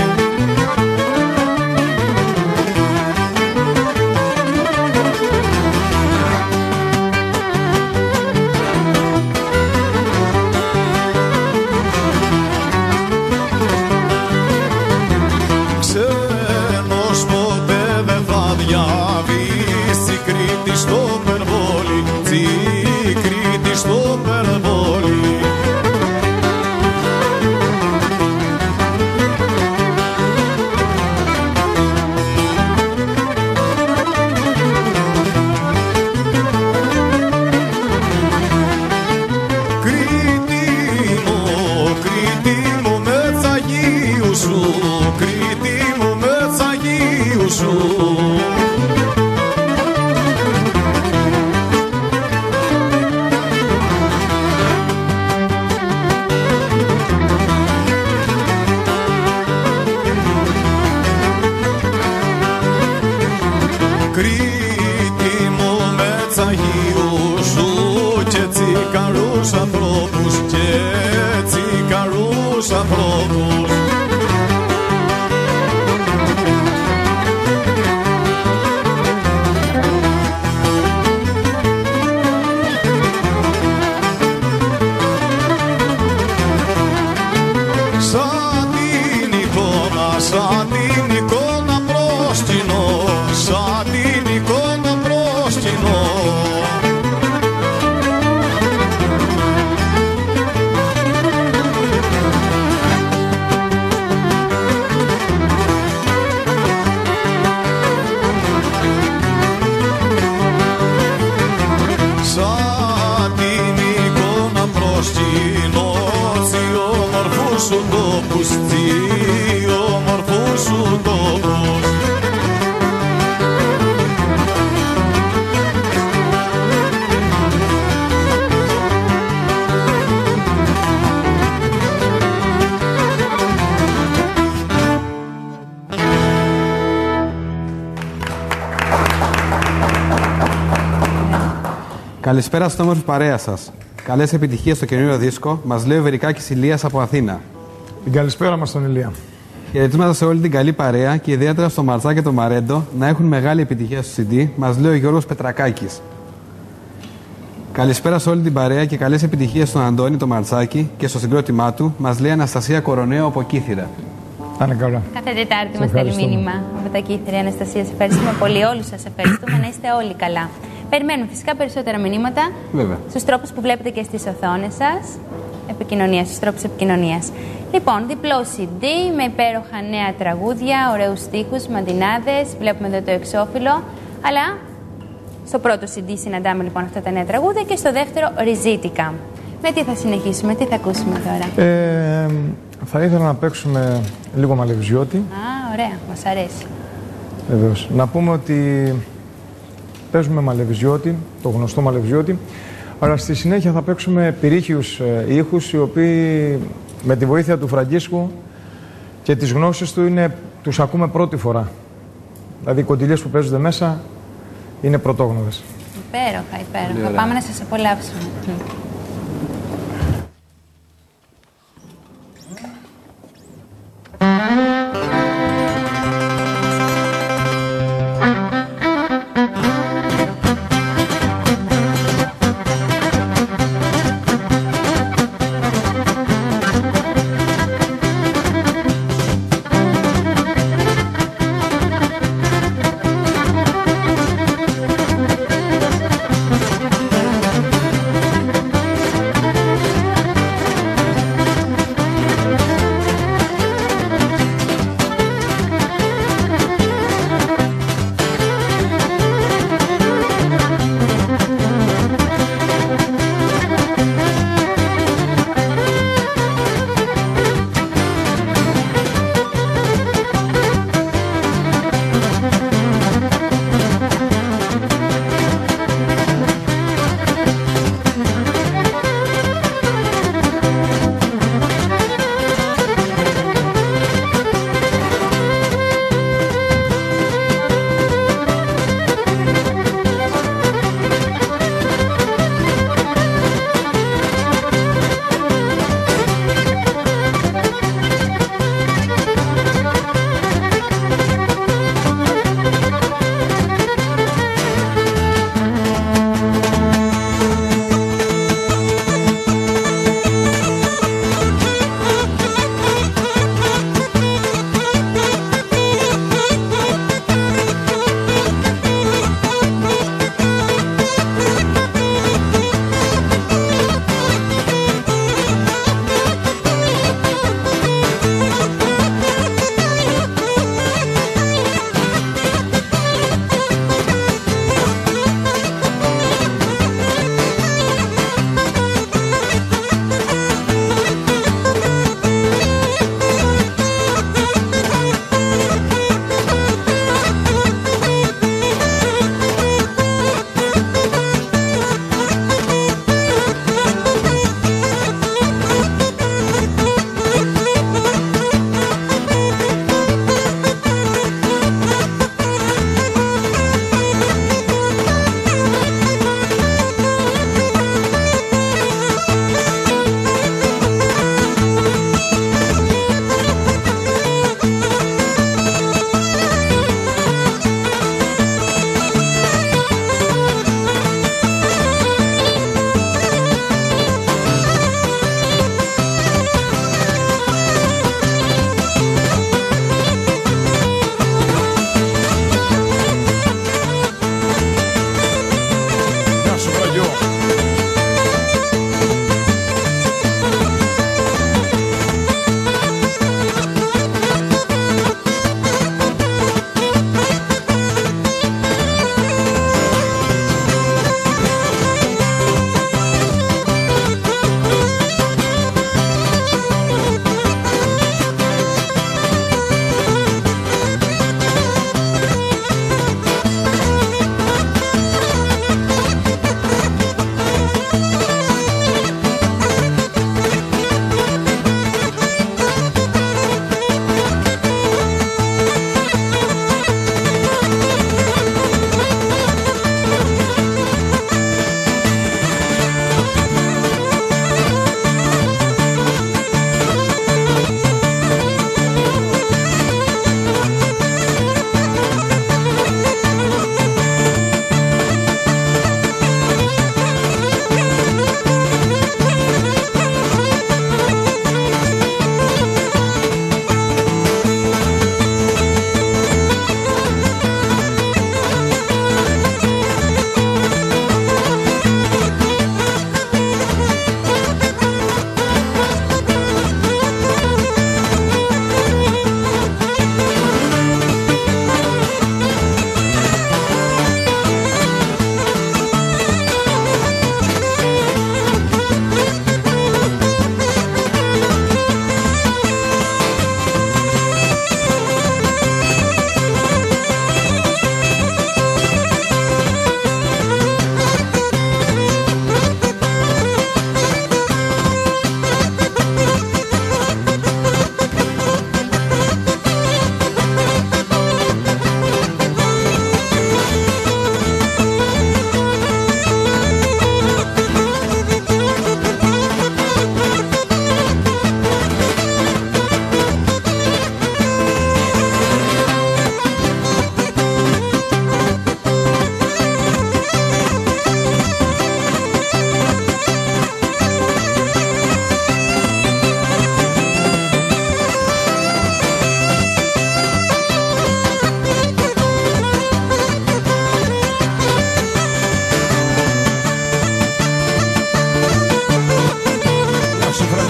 Καλησπέρα στην όμορφη παρέα σας. Καλές επιτυχίες στο καινούριο δίσκο. Μας λέει ο Βερικάκης Ηλίας από Αθήνα. Την καλησπέρα μας στον Ηλία. Χαιρετίσματα σε όλη την καλή παρέα και ιδιαίτερα στο Μαρτσά και το Μαρέντο να έχουν μεγάλη επιτυχία στο σι ντι. Μας λέει ο Γιώργος Πετρακάκης. Καλησπέρα σε όλη την παρέα και καλές επιτυχίες στον Αντώνη το Μαρτσάκη και στο συγκρότημά του. Μας λέει Αναστασία Κορονέου από Κύθυρα. Άνε καλά. Κάθε Τετάρτη μας στέλνει μήνυμα από τα Κύθυρα. Αναστασία, σε ευχαριστούμε πολύ. Όλους σας ευχαριστούμε. Να είστε όλοι καλά. Περιμένουμε φυσικά περισσότερα μηνύματα στους τρόπους που βλέπετε και στις οθόνες σας. Επικοινωνία, στους τρόπους επικοινωνίας. Λοιπόν, διπλό σι ντι με υπέροχα νέα τραγούδια, ωραίους στίχους, μαντινάδες. Βλέπουμε εδώ το εξώφυλλο. Αλλά στο πρώτο σι ντι συναντάμε λοιπόν αυτά τα νέα τραγούδια και στο δεύτερο ριζίτικα. Με τι θα συνεχίσουμε, τι θα ακούσουμε τώρα? Ε, θα ήθελα να παίξουμε λίγο Μαλεβιζιώτη. Α, ωραία, μας αρέσει. Βεβαίως. Να πούμε ότι παίζουμε Μαλεβιζιώτη, το γνωστό Μαλεβιζιώτη, αλλά στη συνέχεια θα παίξουμε πυρήχιους ε, ήχους, οι οποίοι με τη βοήθεια του Φραγκίσκου και τις γνώσεις του είναι, τους ακούμε πρώτη φορά. Δηλαδή οι κοντιλιές που παίζονται μέσα είναι πρωτόγνωρες. Υπέροχα, υπέροχα. Πάμε να σας απολαύσουμε. Thank you.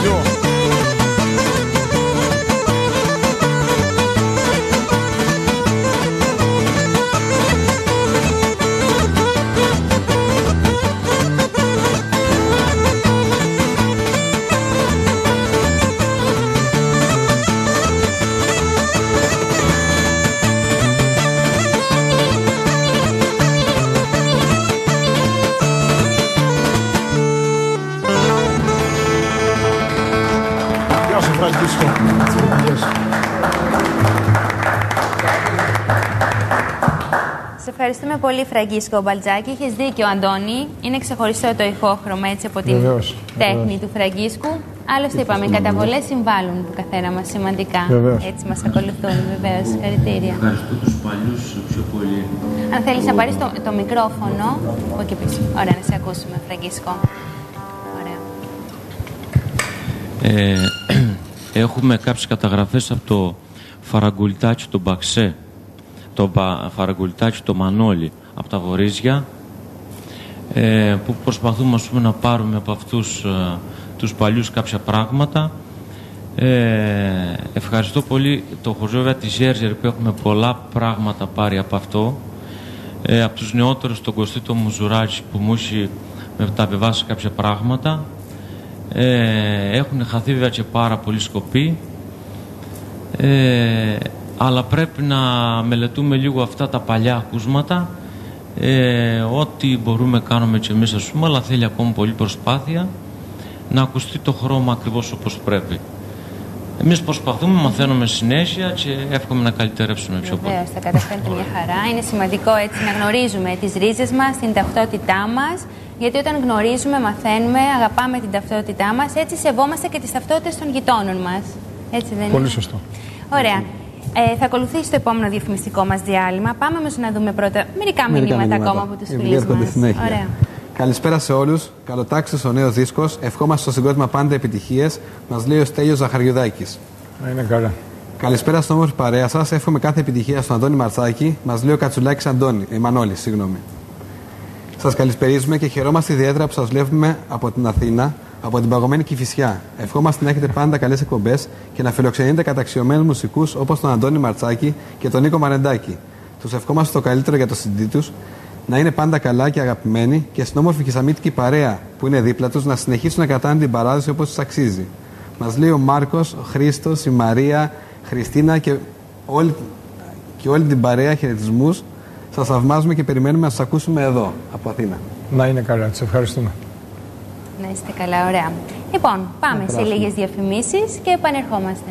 γιο. Σε ευχαριστούμε πολύ, Φραγκίσκο Μπαλτζάκη. Έχεις δίκιο, Αντώνη. Είναι ξεχωριστό το ηχόχρωμα έτσι από την Βεβαίως, τέχνη βεβαίως. του Φραγκίσκου. Άλλωστε, είπαμε, οι καταβολές συμβάλλουν του καθένα μας σημαντικά. Βεβαίως. Έτσι μας ακολουθούν, βεβαίως. Συγχαρητήρια. Ευχαριστώ τους παλιούς πιο πολύ. Αν θέλεις να πάρεις το, το μικρόφωνο, από εκεί πίσω. Ωραία, να σε ακούσουμε, Φραγκίσκο. Ωραία. Ε, έχουμε κάποιες καταγραφές από το Φαραγκουλτάτσι, το Μπαξέ, το Φαραγκουλτάτσι, το Μανόλι, από τα Βορίζια, ε, που προσπαθούμε, ας πούμε, να πάρουμε από αυτούς ε, τους παλιούς κάποια πράγματα. Ε, ευχαριστώ πολύ το Χωζόβια της Ζέρζερ που έχουμε πολλά πράγματα πάρει από αυτό. Ε, από τους νεότερους τον Κωστή το Μουζουράτσι που μου έχει μεταβιβάσει κάποια πράγματα. Ε, έχουν χαθεί βέβαια και πάρα πολλοί σκοποί. Ε, αλλά πρέπει να μελετούμε λίγο αυτά τα παλιά ακούσματα. Ε, ό,τι μπορούμε κάνουμε και εμείς, ας πούμε, αλλά θέλει ακόμα πολύ προσπάθεια να ακουστεί το χρώμα ακριβώς όπως πρέπει. Εμείς προσπαθούμε, μαθαίνουμε συνέχεια και εύχομαι να καλυτερεύσουμε πιο πολύ. Βεβαίως, θα καταφέρετε μια χαρά. Είναι σημαντικό έτσι να γνωρίζουμε τις ρίζες μας, την ταυτότητά μας, γιατί όταν γνωρίζουμε, μαθαίνουμε, αγαπάμε την ταυτότητά μας, έτσι σεβόμαστε και τις ταυτότητες των γειτόνων μας. Έτσι δεν είναι? Πολύ σωστό. Ωραία. Ε, θα ακολουθήσει το επόμενο διαφημιστικό μας διάλειμμα. Πάμε όμως να δούμε πρώτα μερικά, μερικά μηνύματα ακόμα από τους φίλους μας. Συνέχεια. Ωραία. Καλησπέρα σε όλους. Καλοτάξεις ο νέος δίσκος. Ευχόμαστε στο συγκρότημα πάντα επιτυχίες. Μας λέει ο Στέλιος Ζαχαριουδάκης. Να είναι καλά. Καλησπέρα στην όμορφη παρέα σας. Εύχομαι κάθε επιτυχία στον Αντώνη Μαρτσάκη. Μας λέει ο Κατσουλάκης Αντώνη. Ε, Μανώλης, συγγνώμη. Σας καλησπερίζουμε και χαιρόμαστε ιδιαίτερα που σας βλέπουμε από την Αθήνα, από την παγωμένη Κηφισιά. Ευχόμαστε να έχετε πάντα καλές εκπομπές και να φιλοξενείτε καταξιωμένους μουσικούς όπως τον Αντώνη Μαρτσάκη και τον Νίκο Μαρεντάκη. Τους ευχόμαστε το καλύτερο για το σι ντι τους, να είναι πάντα καλά και αγαπημένοι και στην όμορφη και σαμίτικη παρέα που είναι δίπλα τους να συνεχίσουν να κρατάνε την παράδοση όπως τους αξίζει. Μας λέει ο Μάρκος, ο Χρήστος, η Μαρία, Χριστίνα και όλη, και όλη την παρέα χαιρετισμούς. Σας θαυμάζουμε και περιμένουμε να σας ακούσουμε εδώ, από Αθήνα. Να είναι καλά, τις ευχαριστούμε. Να είστε καλά, ωραία. Λοιπόν, πάμε σε λίγες διαφημίσεις και επανερχόμαστε.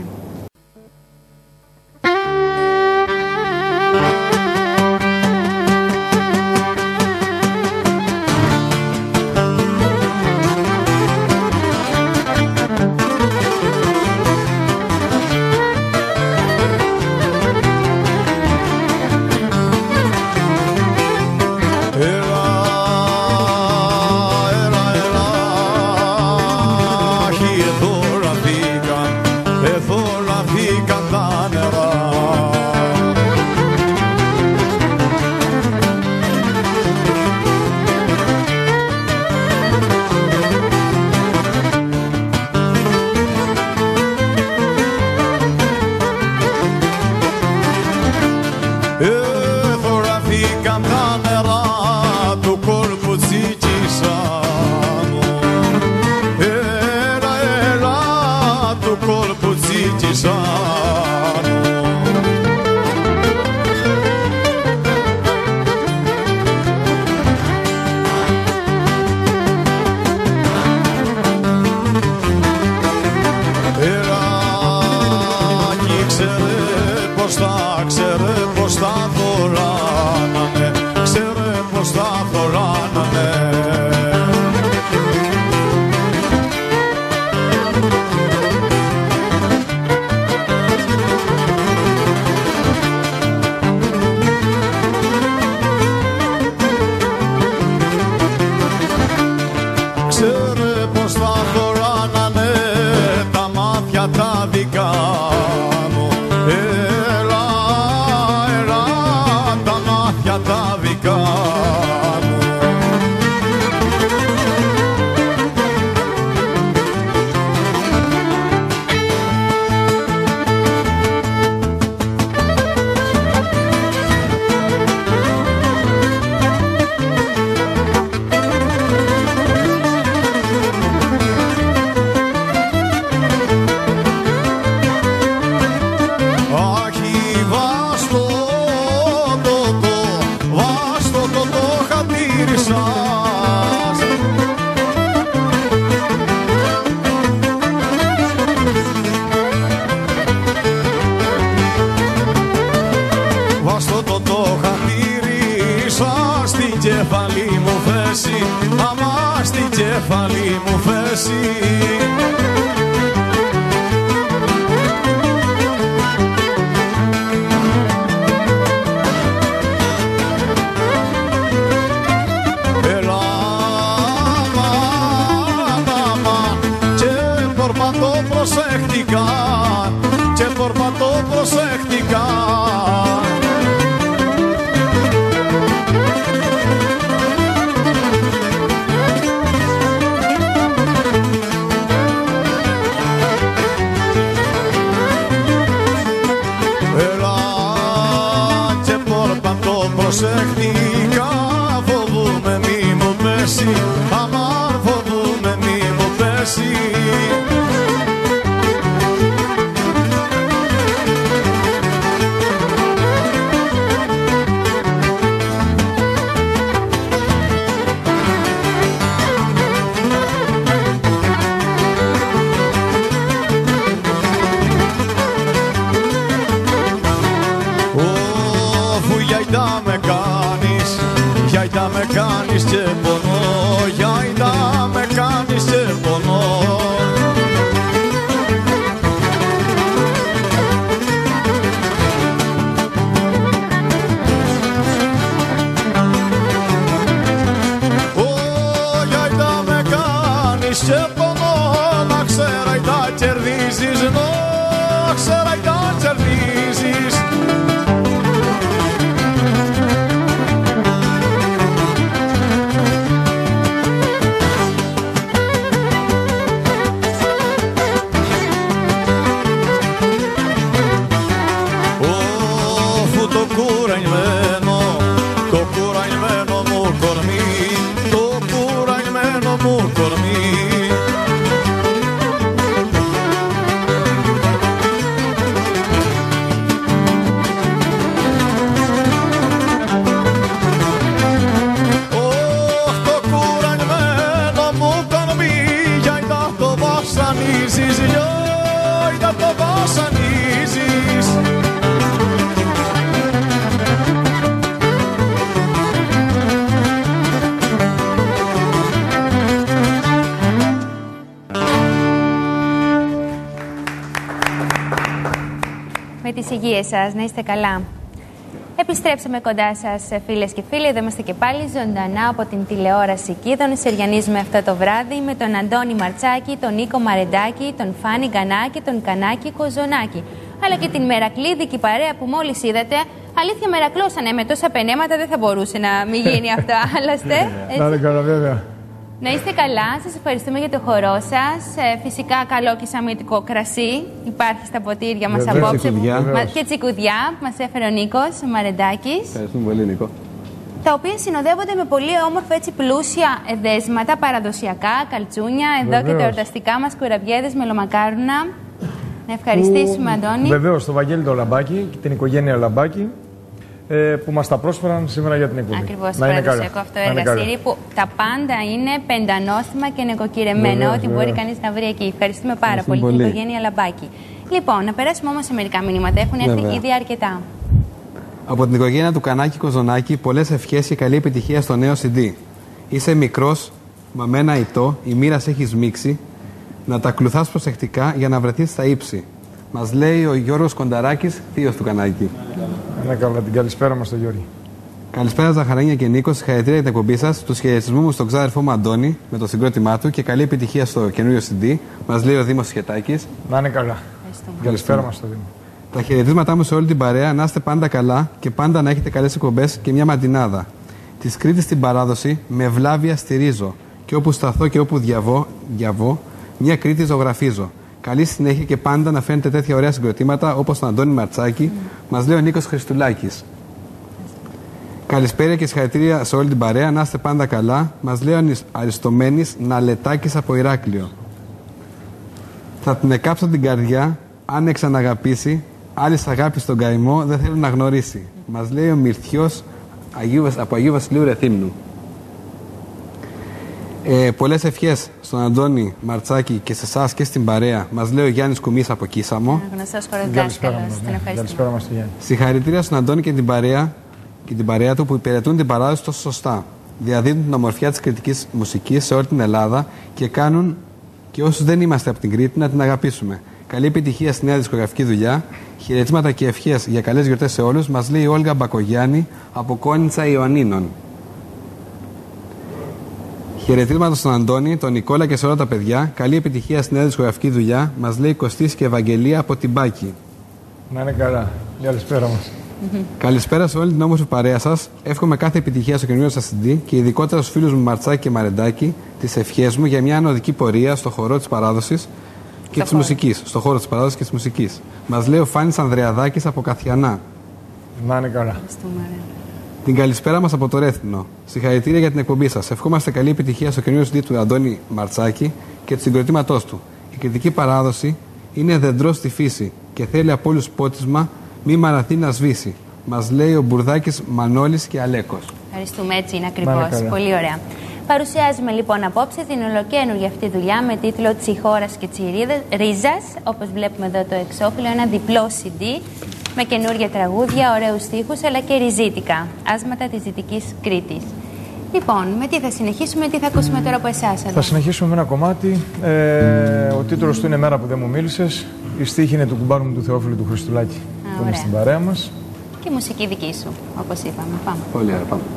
κεφάλι μου πέσει. Έλα μάμα και πορπατώ προσεκτικά, και πορπατώ προσεκτικά. Προσεκτικά φοβούμαι μη μου πέσει, αμάν φοβούμαι μη μου πέσει. Γιαϊτά με κάνεις, γιαϊτά με κάνεις και πονώ, γιαϊτά με κάνεις και πονώ. Ω, γιαϊτά με κάνεις και πονώ, να ξέρα τα κερδίζεις, να ξέρα τα κερδίζεις. Με τις υγείες σας, να είστε καλά. Επιστρέψαμε κοντά σας, φίλες και φίλοι. Εδώ είμαστε και πάλι ζωντανά από την τηλεόραση Κίδων. Σεριανίζουμε αυτό το βράδυ με τον Αντώνη Μαρτσάκη, τον Νίκο Μαρεντάκη, τον Φάνη Γκανάκη, τον Κανάκη Κοζονάκη. Αλλά και την μερακλίδικη παρέα που μόλις είδατε. Αλήθεια, μερακλώσανε. Με τόσα πενέματα δεν θα μπορούσε να μην γίνει αυτό άλλωστε. Να είναι καλά, βέβαια. Να είστε καλά, σας ευχαριστούμε για το χορό σας. Ε, φυσικά καλό και σαμιτικό κρασί υπάρχει στα ποτήρια μας απόψε. Και τσικουδιά που μας έφερε ο Νίκος ο Μαρεντάκης. Ευχαριστούμε πολύ, Νίκο. Τα οποία συνοδεύονται με πολύ όμορφα έτσι πλούσια εδέσματα παραδοσιακά, καλτσούνια, εδώ Βεβαίως. Και τα εορταστικά μας κουραμπιέδες μελομακάρονα. Να ευχαριστήσουμε, που... Αντώνη. Βεβαίως, το Βαγγέλη το Λαμπάκη και την οικογένεια Λαμπάκη, που μας τα πρόσφεραν σήμερα για την εκπομπή. Ακριβώς, το παραδοσιακό αυτό εργαστήρι που τα πάντα είναι πεντανόστιμα και νοικοκυρεμένα, ό,τι μπορεί κανείς να βρει εκεί. Ευχαριστούμε πάρα Ευχαριστούμε πολύ, πολύ την οικογένεια Λαμπάκη. Λοιπόν, να περάσουμε όμως σε μερικά μηνύματα. Έχουν έρθει ήδη αρκετά. Από την οικογένεια του Κανάκη Κοζονάκη, πολλές ευχές και καλή επιτυχία στο νέο σι ντι. Είσαι μικρός, μα με ένα ητό, η μοίρα σε έχει σμίξει, να τα κλουθάς προσεκτικά για να βρεθείς στα ύψη. Μας λέει ο Γιώργος Κονταράκης, θείος του Κανάκη. Ναι, καλά, την καλησπέρα μας στον Γιώργη. Καλησπέρα, Ζαχαρένια και Νίκο. Συγχαρητήρια για την εκπομπή σας. Του χαιρετισμού μου στον ξάδερφό μου Αντώνη με το συγκρότημά του και καλή επιτυχία στο καινούριο σι ντι. Μας λέει ο Δήμος Σχετάκης. Να είναι καλά. Καλησπέρα μας στο Δήμο. Τα χαιρετίσματά μου σε όλη την παρέα, να είστε πάντα καλά και πάντα να έχετε καλές εκπομπές και μια μαντινάδα. Της Κρήτης στην παράδοση με ευλάβεια στηρίζω και όπου σταθώ και όπου διαβώ, διαβώ μια Κρήτη ζωγραφίζω. Καλή συνέχεια και πάντα να φαίνεται τέτοια ωραία συγκροτήματα όπως τον Αντώνη Μαρτσάκη, mm. μας λέει ο Νίκος Χριστουλάκης. Καλησπέρα και συγχαρητήρια σε όλη την παρέα, να είστε πάντα καλά. Μας λέει ο Αριστομένης Ναλετάκης από Ηράκλειο. Θα την εκάψω την καρδιά, αν εξαναγαπήσει, άλλης αγάπη στον καημό δεν θέλω να γνωρίσει. Μας λέει ο Μυρθιός από Αγίου Βασιλείου Ρεθύμνου. Ε, πολλές ευχές στον Αντώνη Μαρτσάκη και σε εσάς και στην παρέα. Μας λέει ο Γιάννης Κουμής από Κίσαμο. Γνωστός χοροδάσκαλος. Καλησπέρα μας στο Γιάννη. Συγχαρητήρια στον Αντώνη και την παρέα, και την παρέα του που υπηρετούν την παράδοση τόσο σωστά. διαδίδουν την ομορφιά της κριτικής μουσικής σε όλη την Ελλάδα και κάνουν και όσους δεν είμαστε από την Κρήτη να την αγαπήσουμε. Καλή επιτυχία στη νέα δισκογραφική δουλειά. Χαιρετίσματα και ευχές για καλές γιορτές σε όλους. Μας λέει η Όλγα Μπακογιάννη από Κόνιτσα Ιωαννίνων. Χαιρετίσματα στον Αντώνη, τον Νικόλα και σε όλα τα παιδιά. Καλή επιτυχία στη νέα δισκογραφική δουλειά. Μας λέει Κωστής και Ευαγγελία από την Πάκη. Να είναι καλά. Καλησπέρα μας. Καλησπέρα σε όλη την όμορφη παρέα σας. Εύχομαι κάθε επιτυχία στο καινούριο σας σι ντι και ειδικότερα στους φίλους μου Μαρτσάκη και Μαρεντάκη τις ευχές μου για μια ανωδική πορεία στο χώρο της παράδοσης και της μουσικής. Στο χώρο της παράδοσης και της μουσικής. Μας λέει ο Φάνης Ανδρεαδάκης από Καθιανά. Να είναι καλά. Την καλησπέρα μας από το Ρέθινο. Συγχαρητήρια για την εκπομπή σας. Ευχόμαστε καλή επιτυχία στο καινούριο σι ντι του Αντώνη Μαρτσάκη και του συγκροτήματός του. Η κριτική παράδοση είναι δεντρό στη φύση και θέλει από όλους πότισμα μη μαραθεί να σβήσει. Μας λέει ο Μπουρδάκης, Μανώλης και Αλέκος. Ευχαριστούμε, έτσι είναι ακριβώς. Πολύ ωραία. Παρουσιάζουμε λοιπόν απόψε την ολοκαίνουργια αυτή δουλειά με τίτλο Τσιχώρας και Τσιρίζας. Όπως βλέπουμε εδώ το εξώφυλλο, ένα διπλό σι ντι με καινούργια τραγούδια, ωραίους στίχους αλλά και ριζίτικα. Άσματα της Δυτικής Κρήτης. Λοιπόν, με τι θα συνεχίσουμε, τι θα ακούσουμε τώρα από εσάς? Θα συνεχίσουμε με ένα κομμάτι. Ε, ο τίτλος του είναι «Μέρα που δεν μου μίλησες». Η στίχη είναι του κουμπάρου μου του Θεόφιλου του Χριστουλάκη, Α, που είναι στην παρέα μας. Και η μουσική δική σου, όπως είπαμε. Πάμε. Πολύ ωραία, πάμε.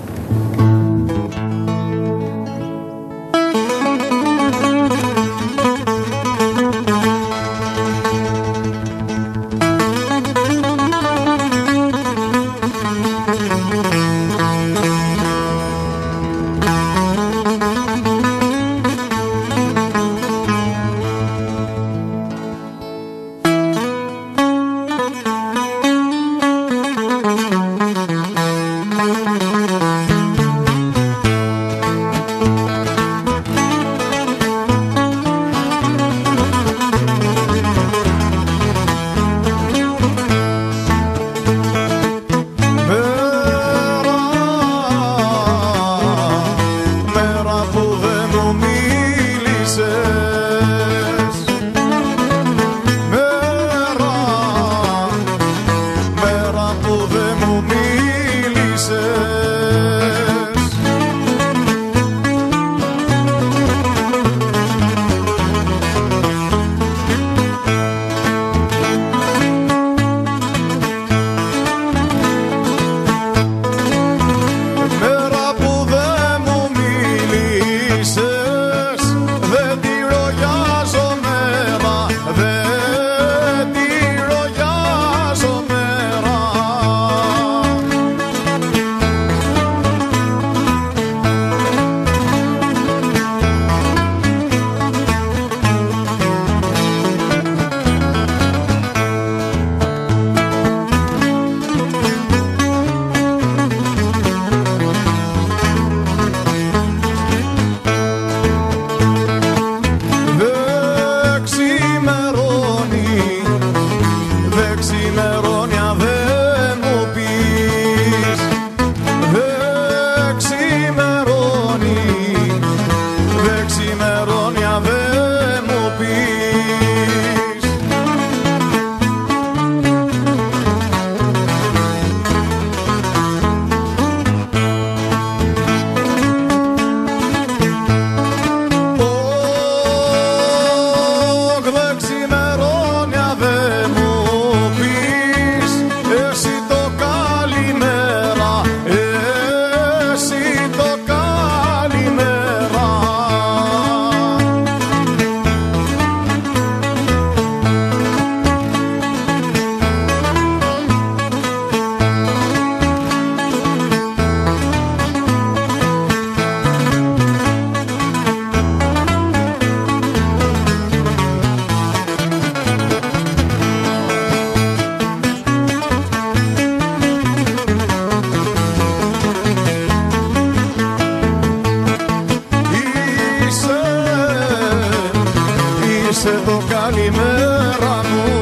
Είσαι το καλημέρα μου.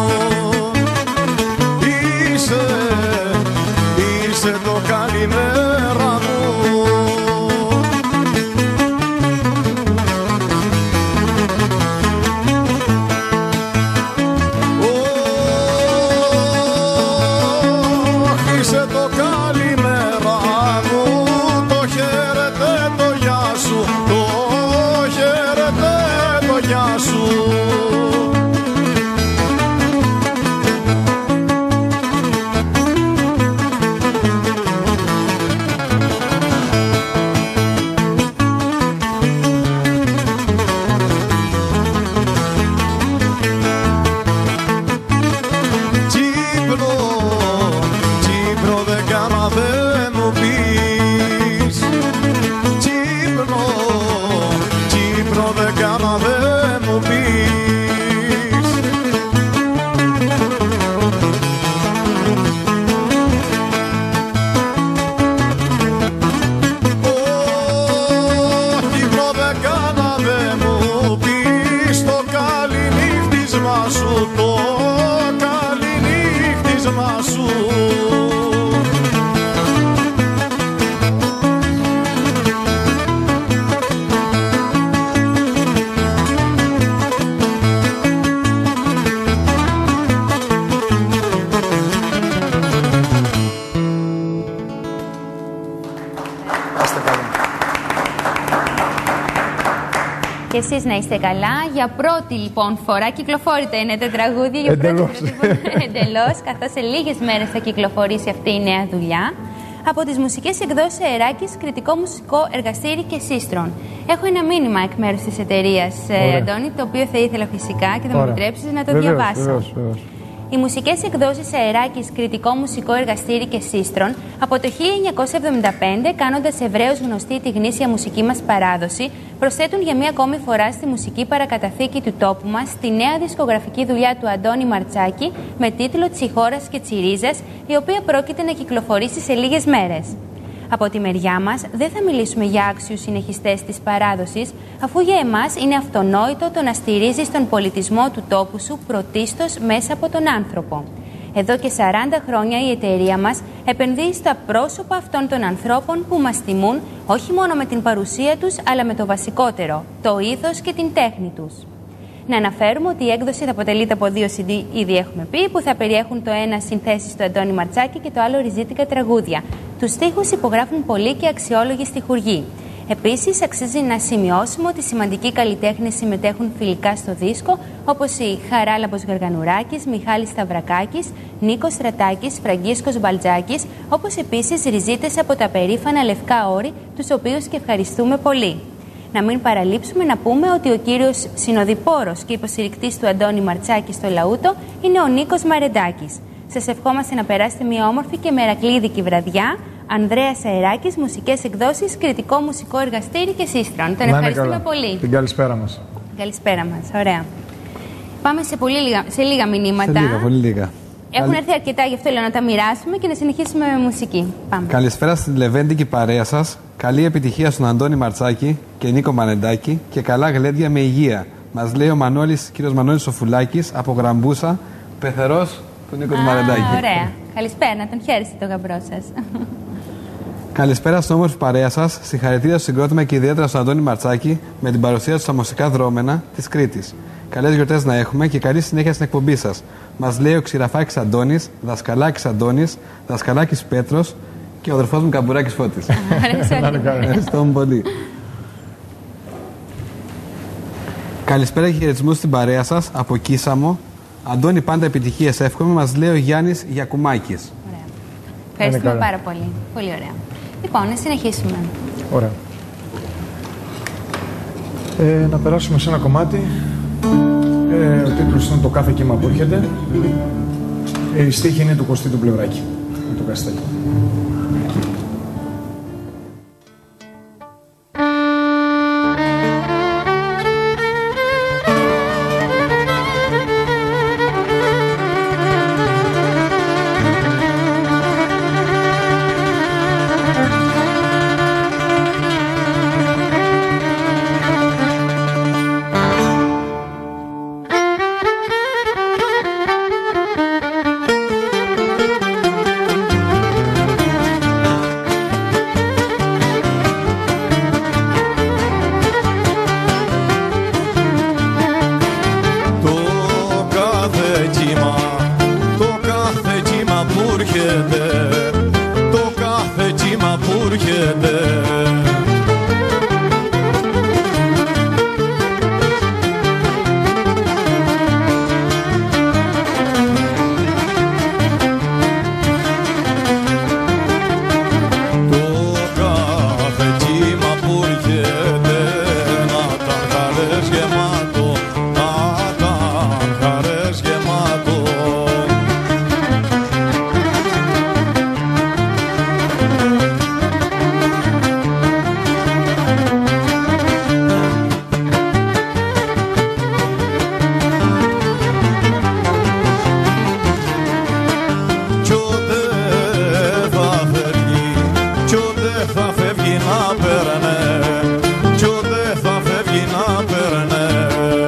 Είσαι, είσαι το καλημέρα μου. Ωχ, είσαι το καλημέρα μου, το χαιρετώ. σου, το καληνύχτισμα σου. Και εσείς να είστε καλά. Για πρώτη λοιπόν φορά κυκλοφόρητε είναι τα τραγούδια. Για Εντελώς. πρώτη εντελώς, καθώς σε λίγες μέρες θα κυκλοφορήσει αυτή η νέα δουλειά. Από τις μουσικές εκδόσεις Αεράκης, κριτικό μουσικό εργαστήρι και σύστρον. Έχω ένα μήνυμα εκ μέρους της εταιρείας, ε, Αντώνη, το οποίο θα ήθελα φυσικά και θα μου επιτρέψεις να το βεβαίως, διαβάσω. Βεβαίως, βεβαίως. Οι μουσικές εκδόσεις Αεράκης, κριτικό μουσικό εργαστήρι και σύστρον από το χίλια εννιακόσια εβδομήντα πέντε, κάνοντας ευρέως γνωστή τη γνήσια μουσική μας παράδοση, προσθέτουν για μία ακόμη φορά στη μουσική παρακαταθήκη του τόπου μας τη νέα δισκογραφική δουλειά του Αντώνη Μαρτσάκη με τίτλο «Τσιχώρας και Τσιρίζας», η οποία πρόκειται να κυκλοφορήσει σε λίγες μέρες. Από τη μεριά μας, δεν θα μιλήσουμε για άξιους συνεχιστές της παράδοσης, αφού για εμάς είναι αυτονόητο το να στηρίζεις τον πολιτισμό του τόπου σου πρωτίστως μέσα από τον άνθρωπο. Εδώ και σαράντα χρόνια η εταιρεία μας επενδύει στα πρόσωπα αυτών των ανθρώπων που μας τιμούν όχι μόνο με την παρουσία τους, αλλά με το βασικότερο, το ήθος και την τέχνη τους. Να αναφέρουμε ότι η έκδοση θα αποτελείται από δύο σι ντι, ήδη έχουμε πει, που θα περιέχουν το ένα συνθέσεις του Αντώνη Μαρτσάκη και το άλλο ριζίτικα τραγούδια. Τους στίχους υπογράφουν πολλοί και αξιόλογοι στιχουργοί. Επίσης, αξίζει να σημειώσουμε ότι σημαντικοί καλλιτέχνες συμμετέχουν φιλικά στο δίσκο, όπως οι Χαράλαμπος Γαργανουράκης, Μιχάλης Σταυρακάκης, Νίκος Στρατάκης, Φραγκίσκος Μπαλτζάκης, όπως επίσης ριζίτες από τα περήφανα Λευκά Όρη, τους οποίους και ευχαριστούμε πολύ. Να μην παραλείψουμε να πούμε ότι ο κύριος συνοδοιπόρος και υποστηρικτής του Αντώνη Μαρτσάκη στο Λαούτο είναι ο Νίκος Μαρεντάκης. Σας ευχόμαστε να περάσετε μια όμορφη και μερακλείδικη βραδιά. Ανδρέας Αεράκης, μουσικές εκδόσεις, κριτικό μουσικό εργαστήρι και σύστρον. Τον ευχαριστούμε πολύ. Την καλησπέρα μας. Καλησπέρα μας. Ωραία. Πάμε σε, πολύ λίγα, σε λίγα μηνύματα. Σε λίγα, πολύ λίγα. Έχουν Καλη... έρθει αρκετά, γι' αυτό λέω να τα μοιράσουμε και να συνεχίσουμε με μουσική. Πάμε. Καλησπέρα στην Λεβέντικη παρέα σας. Καλή επιτυχία στον Αντώνη Μαρτσάκη και Νίκο Μαρεντάκη και καλά γλέντια με υγεία. Μας λέει ο Μανώλης, κύριος Μανώλης Σοφουλάκης από Γραμπούσα, πεθερός του Νίκο Μαρεντάκη. Ωραία. Καλησπέρα, να τον χαίρεστε το γαμπρό σας. Καλησπέρα στην όμορφη παρέα σας. Συγχαρητήρια στο συγκρότημα και ιδιαίτερα στον Αντώνη Μαρτσάκη με την παρουσία του στα μουσικά δρόμενα της Κρήτης. Καλές γιορτές να έχουμε και καλή συνέχεια στην εκπομπή σας. Μας λέει ο Ξηραφάκης Αντώνης, Δασκαλάκης Αντώνης, Δασκαλάκης Πέτρος και ο αδερφός μου Καμπουράκης Φώτης. Ευχαριστώ πολύ. Καλησπέρα και χαιρετισμούς στην παρέα σας από Κίσαμο. Αντώνη, πάντα επιτυχίες εύχομαι, μας λέει ο Γιάννης Γιακουμάκης. Ωραία. Ευχαριστούμε πάρα πολύ. Πολύ ωραία. Λοιπόν, να συνεχίσουμε. Ωραία. Ε, να περάσουμε σε ένα κομμάτι. Ε, ο τίτλος είναι «Το κάθε κύμα που έρχεται». Ε, η στίχη είναι του Κωστή του Πλευράκη. Το Καστέλι. φεύγει να περνέ κι ούτε θα φεύγει να περνέ.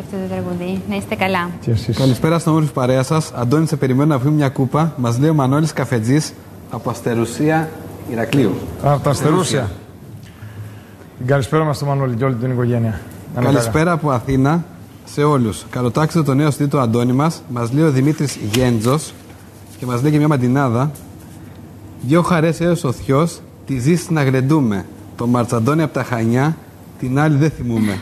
αυτό το τραγούδι. Να είστε καλά. Καλησπέρα στον όμορφη παρέα σας. Αντώνη, σε περιμένω να βγούμε μια κούπα. Μας λέει ο Μανώλης Καφετζής από Αστερουσία Ηρακλείου. Από τα Αστερούσια. Καλησπέρα μας στον Μανώλη και όλη την οικογένεια. Καλησπέρα από Αθήνα σε όλους. Καλοτάξτε το νέο στήριο του Αντώνη μας. Μας λέει ο Δημήτρης Γέντζος και μας λέει και μια μαντινάδα. Δυο χαρές έως ο Θιός, τη ζήσεις να γρεντούμε. Το Μαρτσαντώνη από τα Χανιά, την άλλη δεν θυμούμε.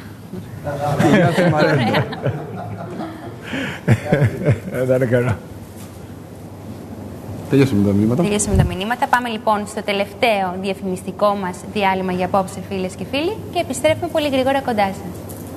Δεν είναι καλά. Τελειώσαμε τα μηνύματα. Τελειώσαμε τα μηνύματα. Πάμε λοιπόν στο τελευταίο διαφημιστικό μας διάλειμμα για απόψε, φίλες και φίλοι, και επιστρέφουμε πολύ γρήγορα κοντά σας.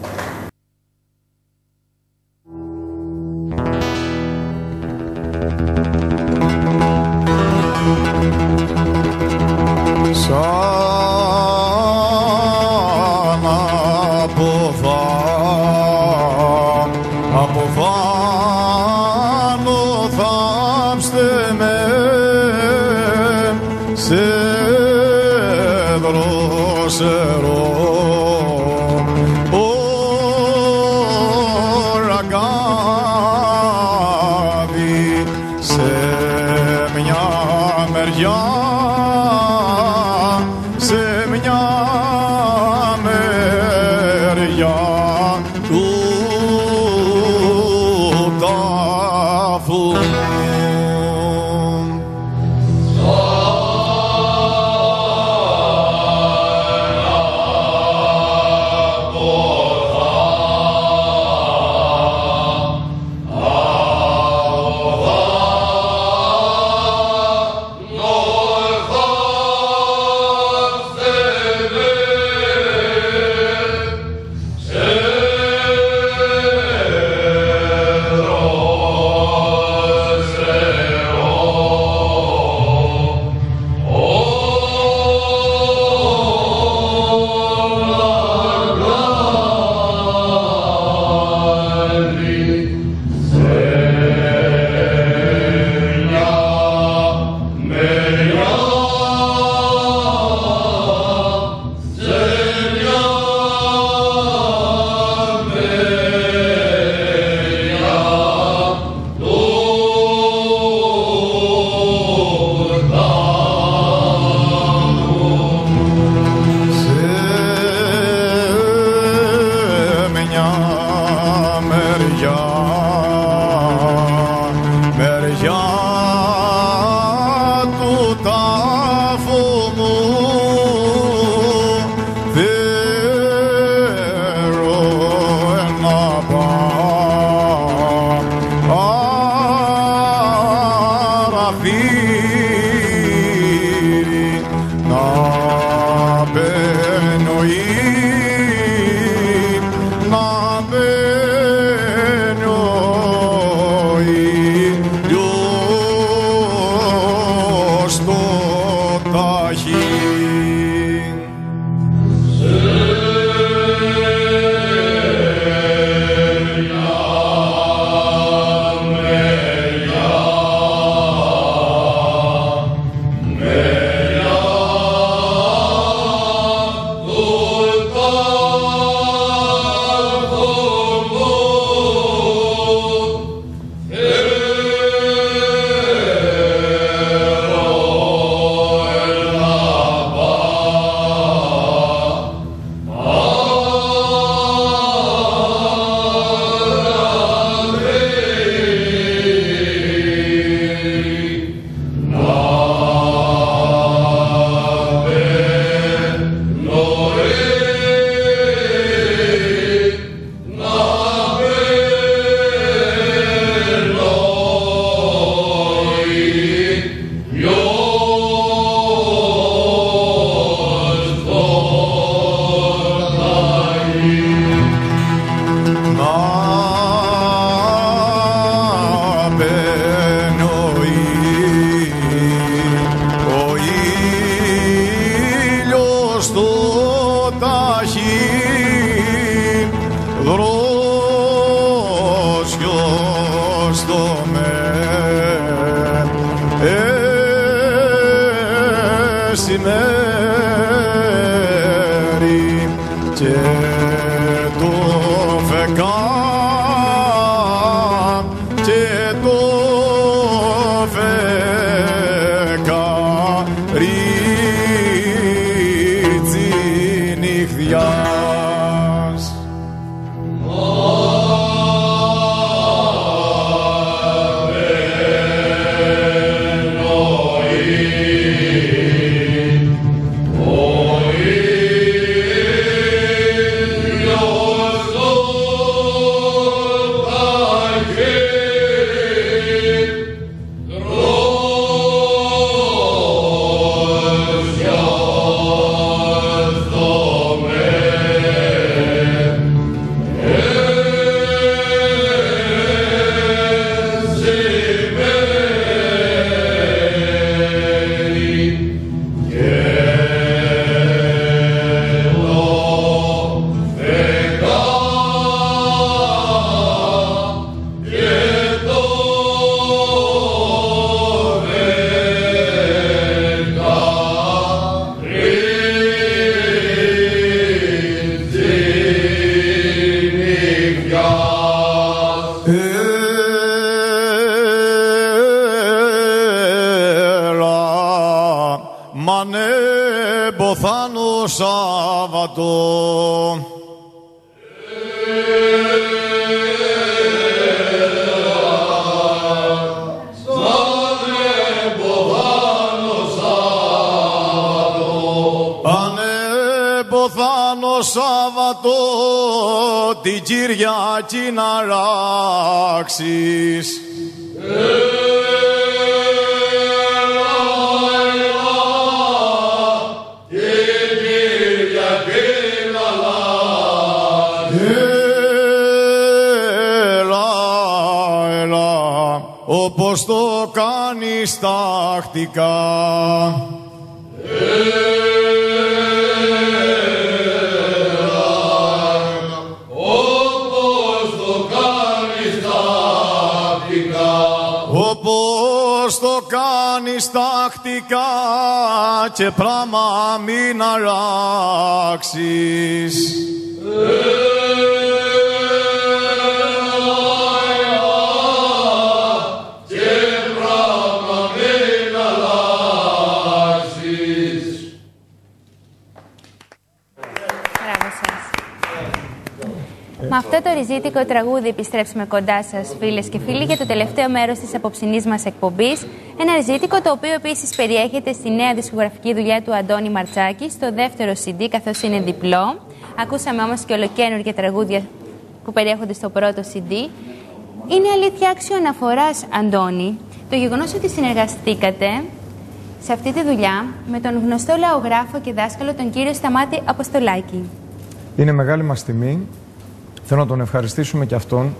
μεσημέρι. και το φεγγάρι Αμανέμποθάνο Σάββατο. Ανέμποθάνο Σάββατο την Κυριακή να ράξεις. Όπως το κάνεις τακτικά. Όπως το κάνεις τακτικά. Όπως το κάνεις τακτικά και πράγμα μην αλλάξεις. Με αυτό το ριζίτικο τραγούδι επιστρέψουμε κοντά σας, φίλες και φίλοι, για το τελευταίο μέρος της απόψινής μας εκπομπής. Ένα ριζίτικο το οποίο επίσης περιέχεται στη νέα δισκογραφική δουλειά του Αντώνη Μαρτσάκη, στο δεύτερο σι ντι, καθώς είναι διπλό. Ακούσαμε όμως και ολοκαίνουργια τραγούδια που περιέχονται στο πρώτο σι ντι. Είναι αλήθεια άξιο αναφοράς, Αντώνη, το γεγονός ότι συνεργαστήκατε σε αυτή τη δουλειά με τον γνωστό λαογράφο και δάσκαλο, τον κύριο Σταμάτη Αποστολάκη. Είναι μεγάλη μας τιμή. Θέλω να τον ευχαριστήσουμε και αυτόν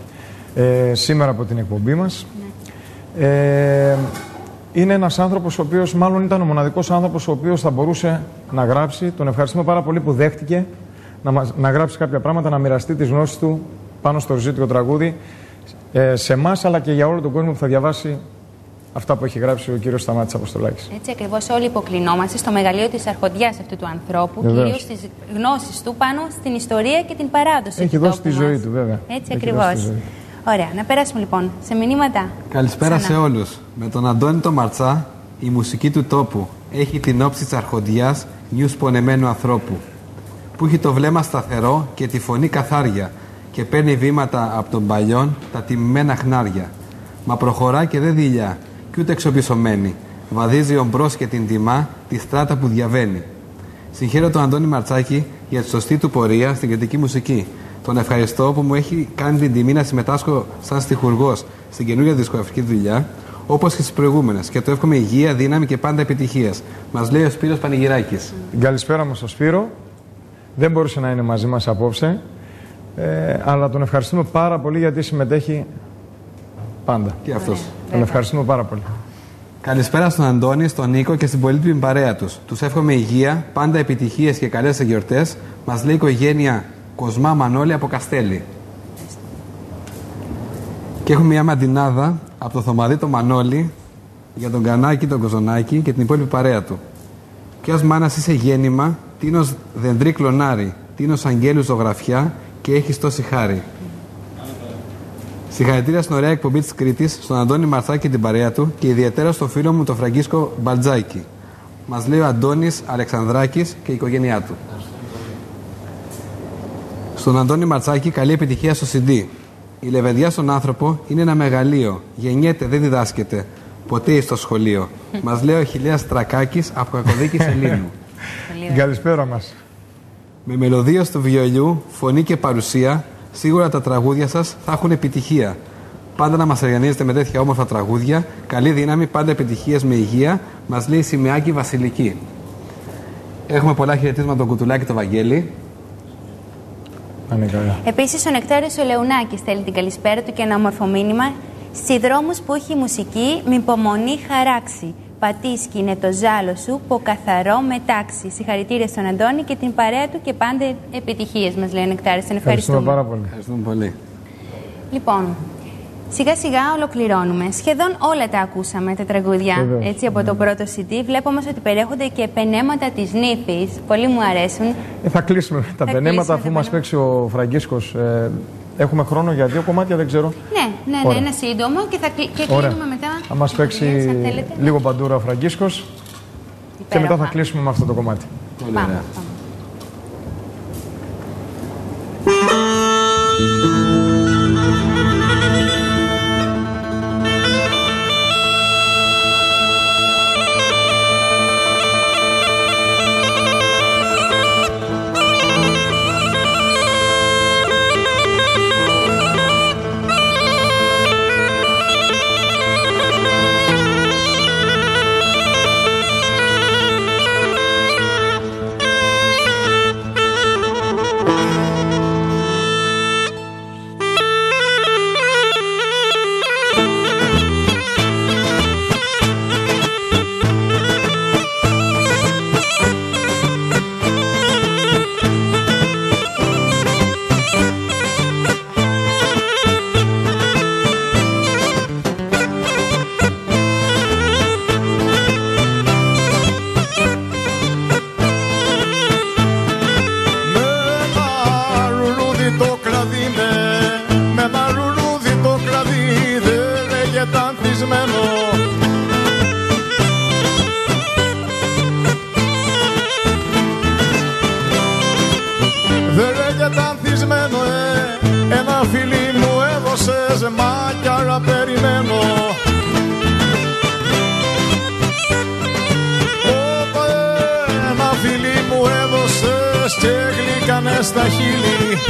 ε, σήμερα από την εκπομπή μας. Ναι. Ε, είναι ένας άνθρωπος ο οποίος, μάλλον ήταν ο μοναδικός άνθρωπος ο οποίος θα μπορούσε να γράψει. Τον ευχαριστούμε πάρα πολύ που δέχτηκε να, να γράψει κάποια πράγματα, να μοιραστεί τις γνώσεις του πάνω στο ριζίτικο τραγούδι ε, σε εμάς, αλλά και για όλο τον κόσμο που θα διαβάσει αυτά που έχει γράψει ο κύριος Σταμάτης Αποστολάκης. Έτσι ακριβώς, όλοι υποκλεινόμαστε στο μεγαλείο της αρχοντιάς αυτού του ανθρώπου, κυρίως στις γνώσεις του πάνω στην ιστορία και την παράδοση. Έχει δώσει τη ζωή του, βέβαια. Έτσι ακριβώς. Ωραία, να περάσουμε λοιπόν σε μηνύματα. Καλησπέρα Ξανά. σε όλους. Με τον Αντώνη το Μαρτσά, η μουσική του τόπου έχει την όψη της αρχοντιάς νιους πονεμένου ανθρώπου, που έχει το βλέμμα σταθερό και τη φωνή καθάρια και παίρνει βήματα από τον παλιόν τα τιμημένα χνάρια. Μα προχωρά και δεν δειλιά, κι ούτε εξοπισωμένη. Βαδίζει ομπρός και την τιμά τη στράτα που διαβαίνει. Συγχαίρω τον Αντώνη Μαρτσάκη για τη σωστή του πορεία στην κριτική μουσική. Τον ευχαριστώ που μου έχει κάνει την τιμή να συμμετάσχω σαν στιχουργός στην καινούργια δισκογραφική δουλειά, όπως και στις προηγούμενες. Και το εύχομαι υγεία, δύναμη και πάντα επιτυχίας. Μας λέει ο Σπύρος Πανηγυράκης. Καλησπέρα μας στον Σπύρο. Δεν μπορούσε να είναι μαζί μας απόψε, ε, αλλά τον ευχαριστούμε πάρα πολύ γιατί συμμετέχει πάντα. Και αυτός. Τον ευχαριστούμε πάρα πολύ. Καλησπέρα στον Αντώνη, στον Νίκο και στην πολύτιμη παρέα τους. Τους εύχομαι υγεία, πάντα επιτυχίες και καλές γιορτές. Μας λέει η οικογένεια Κοσμά Μανώλη από Καστέλη. Και έχουμε μια μαντινάδα από το Θωμαδί το Μανώλη για τον Κανάκη, τον Κοζονάκη και την υπόλοιπη παρέα του. Ποιας μάνας είσαι γέννημα, τίνος δεντρή κλονάρι, τίνος αγγέλου ζωγραφιά και έχεις τόση χάρη. Συγχαρητήρια στην ωραία εκπομπή της Κρήτης, στον Αντώνη Μαρτσάκη και την παρέα του και ιδιαίτερα στο φίλο μου τον Φραγκίσκο Μπαλτζάκη. Μας λέει ο Αντώνης Αλεξανδράκης και η οικογένειά του. Στον Αντώνη Μαρτσάκη καλή επιτυχία στο σι ντι. Η λεβεδιά στον άνθρωπο είναι ένα μεγαλείο. Γεννιέται, δεν διδάσκεται. Ποτέ στο σχολείο. Μας λέει ο Χιλιάς Τρακάκης από Κακοδίκη Σελήνου. Καλησπέρα μας. Με μελωδίες του βιολιού, φωνή και παρουσία, σίγουρα τα τραγούδια σας θα έχουν επιτυχία. Πάντα να μας εργανίζετε με τέτοια όμορφα τραγούδια. Καλή δύναμη, πάντα επιτυχίες με υγεία. Μας λέει η Σημεάκη Βασιλική. Έχουμε πολλά χαιρετίσματα τον Κουτουλάκη το Βαγγέλη. Επίσης, ο Νεκτάριος ο Λεουνάκης στέλνει την καλησπέρα του και ένα όμορφο μήνυμα. Στις δρόμους που έχει μουσική, με υπομονή χαράξει. Πατήσκει είναι το ζάλο σου, πο καθαρό μετάξι. Συγχαρητήρια στον Αντώνη και την παρέα του και πάντα επιτυχίες, μας λέει ο Νεκτάριος. Τον ευχαριστούμε. Ευχαριστούμε πάρα πολύ. Ευχαριστούμε πολύ. Λοιπόν, σιγά σιγά ολοκληρώνουμε. Σχεδόν όλα τα ακούσαμε, τα τραγούδια, Βεβαίως. έτσι, από το πρώτο σι ντι. Βλέπω όμως ότι περιέχονται και πενέματα της νύφης. Πολύ μου αρέσουν. Ε, θα κλείσουμε τα Θα πενέματα κλείσουμε αφού τα μας παίξει ο Φραγκίσκος. Ε, έχουμε χρόνο για δύο κομμάτια, δεν ξέρω. Ναι, ναι, ναι, Ωραία. είναι σύντομο και θα κλει- και Ωραία. κλείνουμε μετά. Θα μας παίξει αν θέλετε. λίγο παντούρα ο Φραγκίσκος. Και μετά θα κλείσουμε με αυτό το κομμάτι. Πολύ ωραία. Πάμε, πάμε. Στα χείλη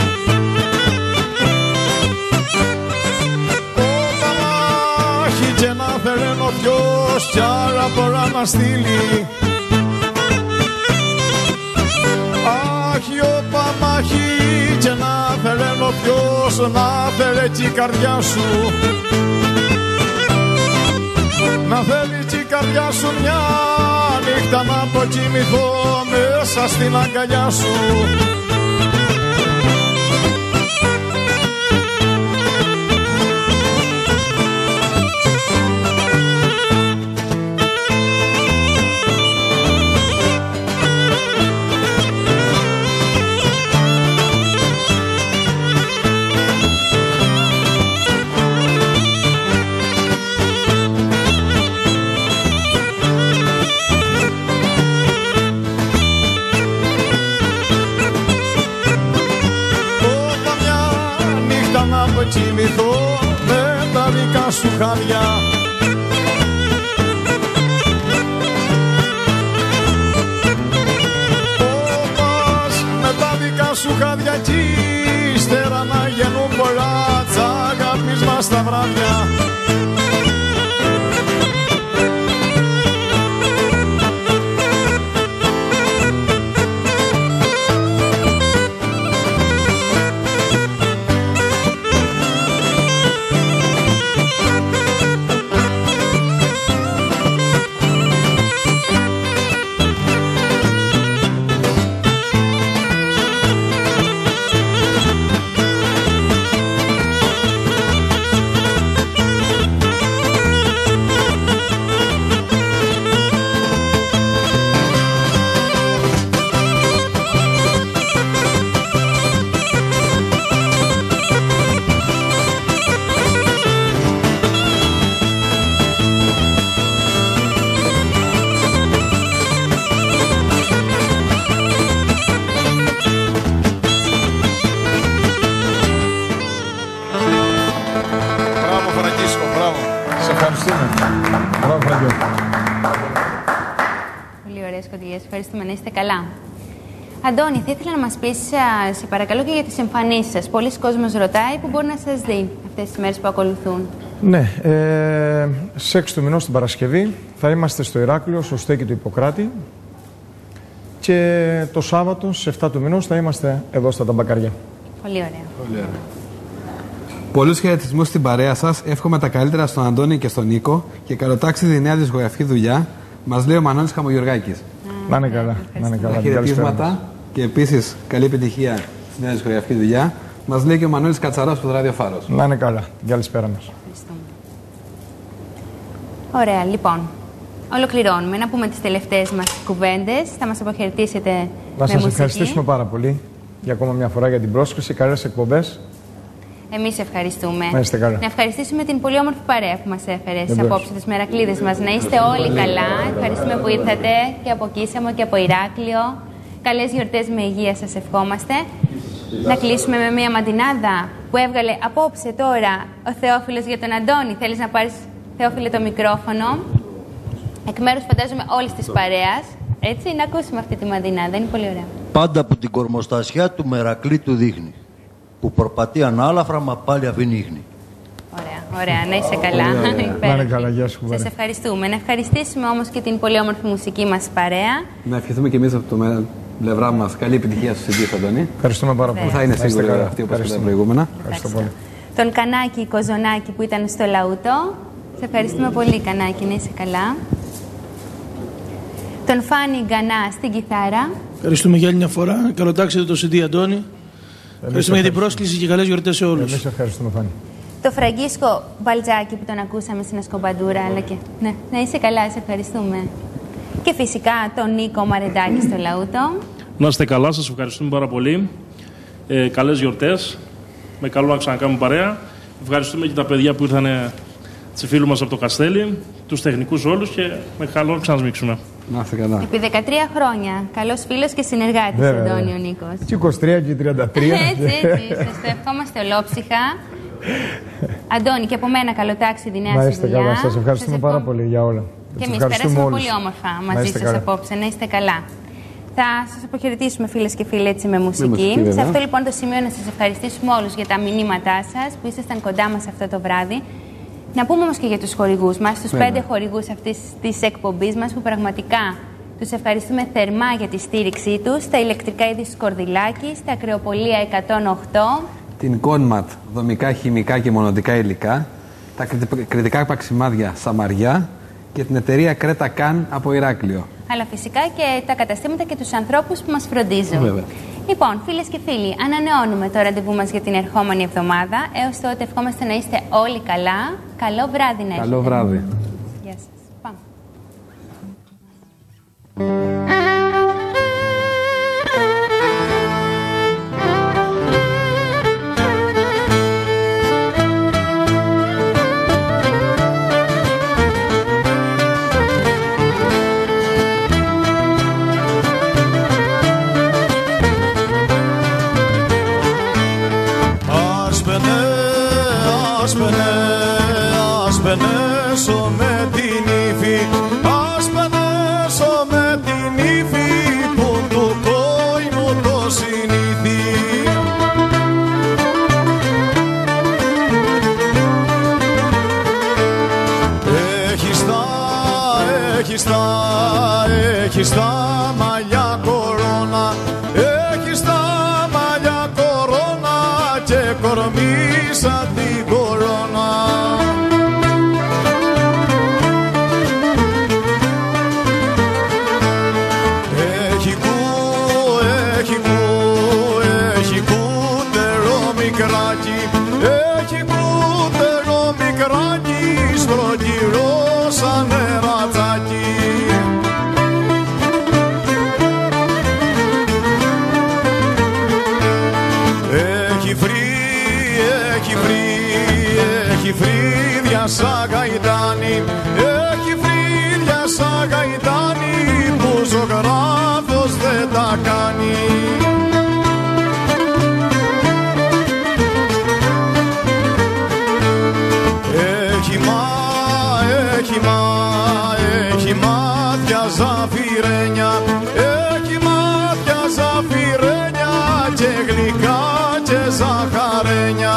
όταν μάχη και να θεραίνω ποιος κι άρα μπορά να στείλει. Άχι όπα μάχη και να θεραίνω ποιος να θερέ κι η καρδιά σου, να θέλει κι η καρδιά σου μια νύχτα να αποκοιμηθώ μέσα στην αγκαλιά σου. Κοιμηθώ με τα δικά σου χάδια, όπως με τα δικά σου χάδια κι ύστερα να γεννούν πολλά τς αγάπης μας τα βράδια. Ευχαριστούμε, να είστε καλά. Αντώνη, θα ήθελα να μας πεις, σε παρακαλώ, και για τις εμφανίσεις σας. Πολλοί κόσμος ρωτάει που μπορεί να σας δει αυτές τις μέρες που ακολουθούν. Ναι, ε, στις έξι του μηνός την Παρασκευή θα είμαστε στο Ηράκλειο, στο στέκι του Ιπποκράτη, και το Σάββατο στις εφτά του μηνός θα είμαστε εδώ στα Ταμπακαριά. Πολύ ωραία. Πολύ ωραία. Πολλούς χαιρετισμούς στην παρέα σας. Εύχομαι τα καλύτερα στον Αντώνη και στον Νίκο και καλοτάξιδη νέα δισκογραφική δουλειά. Μας λέει ο Μανώλης Χαμογιοργάκης. Να είναι καλά. Να είναι καλά. Χαιρετίσματα και επίσης καλή επιτυχία στη νέα δισκογραφική δουλειά. Μας λέει και ο Μανώλης Κατσαρός από το Ράδιο Φάρος. Να είναι καλά. Καλησπέρα μας. Ωραία, λοιπόν. Ολοκληρώνουμε. Να πούμε τις τελευταίες μας κουβέντες. Θα μας αποχαιρετήσετε να με σας μουσική. Ευχαριστήσουμε πάρα πολύ για ακόμα μια φορά για την πρόσκληση. Καλές εκπομπές. Εμείς ευχαριστούμε. Να είστε καλά. Να ευχαριστήσουμε την πολύ όμορφη παρέα που μας έφερε στις Βεβαίως. απόψεις, τους Μερακλείδες μας. Να είστε όλοι καλά. Ευχαριστούμε που ήρθατε και από Κίσαμο και από Ηράκλειο. Καλές γιορτές με υγεία σας ευχόμαστε. Να κλείσουμε με μία μαντινάδα που έβγαλε απόψε τώρα ο Θεόφιλος για τον Αντώνη. Θέλεις να πάρεις, Θεόφιλε, το μικρόφωνο? Εκ μέρους, φαντάζομαι, όλης της παρέας. Έτσι, να ακούσουμε αυτή τη μαντινάδα. Είναι πολύ ωραία. Πάντα που την κορμοστασιά του Μερακλή του δείχνει. Που προπατεί ανάλαφρα, μα πάλι αφήνει ίχνη. Ωραία, ωραία. Να είσαι καλά. Να είναι καλά, γεια σου. Σας ευχαριστούμε. Να ευχαριστήσουμε όμως και την πολύ όμορφη μουσική μας παρέα. Να ευχηθούμε και εμείς από το πλευρά μας καλή επιτυχία στο σι ντι, Αντώνη. Ευχαριστούμε πάρα πολύ. Που θα είναι σίγουρα αυτή όπως και τα προηγούμενα. Ευχαριστώ πολύ. Τον Κανάκη Κοζονάκη που ήταν στο Λαούτο. Σε ευχαριστούμε πολύ, Κανάκη. Να είσαι καλά. Τον Φάνη Γκανά στην κιθάρα. Ευχαριστούμε για άλλη μια φορά. Καλοτάξετε το σι ντι, Αντώνη. Ευχαριστούμε για την πρόσκληση και καλές γιορτές σε όλους. Εμείς ευχαριστούμε, Φάνη. Το Φραγκίσκο Μπαλτζάκη που τον ακούσαμε στην Ασκομπαντούρα. Αλλά και... ναι, να είσαι καλά, σε ευχαριστούμε. Και φυσικά τον Νίκο Μαρεντάκη στο Λαούτο. Να είστε καλά, σας ευχαριστούμε πάρα πολύ. Ε, καλές γιορτές. Με καλό να ξανακάνουμε παρέα. Ευχαριστούμε και τα παιδιά που ήρθαν, τις φίλους μας από το Καστέλι, τους τεχνικούς όλους και με καλό να ξανασμίξουμε. Να είστε καλά. Επί δεκατρία χρόνια. Καλός φίλος και συνεργάτης, Αντώνη, ο Νίκος. Και είκοσι τρία και τριάντα τρία. Έτσι, έτσι. Σας το ευχόμαστε ολόψυχα. Αντώνη, και από μένα καλό ταξίδι, νέα Να σου είστε δουλειά. καλά. Σας ευχαριστούμε Σας πάρα πολύ για όλα. Και Σας εμείς περάσαμε όλους. πολύ όμορφα Να μαζί είστε σας καλά. απόψε. Να είστε καλά. Θα σας αποχαιρετήσουμε, φίλες και φίλοι, έτσι με μουσική. μουσική, βέβαια. Σε αυτό λοιπόν το σημείο να σας ευχαριστήσουμε όλους για τα μηνύματά σας που ήσασταν κοντά μας αυτό το βράδυ. Να πούμε όμως και για τους χορηγούς μας, τους Βέβαια. πέντε χορηγούς αυτής της εκπομπής μας που πραγματικά τους ευχαριστούμε θερμά για τη στήριξή τους. Τα ηλεκτρικά είδη Σκορδιλάκη, στα Ακρεοπολία εκατόν οκτώ. Την Κόνματ, δομικά, χημικά και μονοτικά υλικά. Τα κριτι- κριτικά παξιμάδια Σαμαριά και την εταιρεία Κρέτα Καν από Ηράκλειο. Αλλά φυσικά και τα καταστήματα και τους ανθρώπους που μας φροντίζουν. Βέβαια. Λοιπόν, φίλες και φίλοι, ανανεώνουμε το ραντεβού μας για την ερχόμενη εβδομάδα. Έως τότε ευχόμαστε να είστε όλοι καλά. Καλό βράδυ να έχετε. Καλό βράδυ. Γεια σας. Πάμε. Άσπαινε, άσπαινε, άσπαινε με την ύφη, άσπαινε με την ύφη που του κόημου το συνήθι. Έχεις τα, έχεις τα, έχεις τα μαλλιά κορώνα, έχεις τα μαλλιά κορώνα και κορμί σαν την κορώνα. Έχει κου, έχει κου, έχει κούτερο μικράκι, έχει κούτερο μικράκι, στρογγυλό σαν νερατσάκι. Έχει βρει, έχει βρει, έχει φρύδια σαν γαϊτάνι, έχει φρύδια σαν γαϊτάνι που ζωγράφος δεν τα κάνει. Έχει μα, έχει μα, έχει μάτια ζαφυρένια, έχει μάτια ζαφυρένια και γλυκά και ζαχαρένια.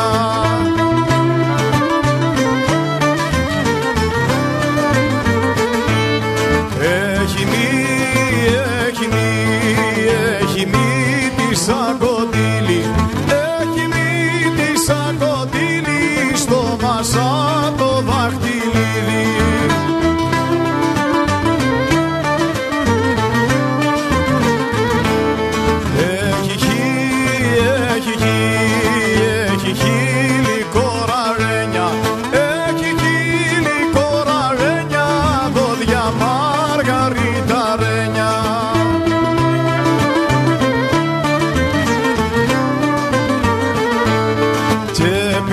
Έχει μη, έχει μη, έχει μύτη σαν κοντήλι, έχει μύτη σαν κοντήλι στο μασά το δαχτυλίδι. Έχει χι, έχει χι, έχει χείλη κοραρένια, έχει χείλη κοραρένια, δόντια μαργαριταρένια. Και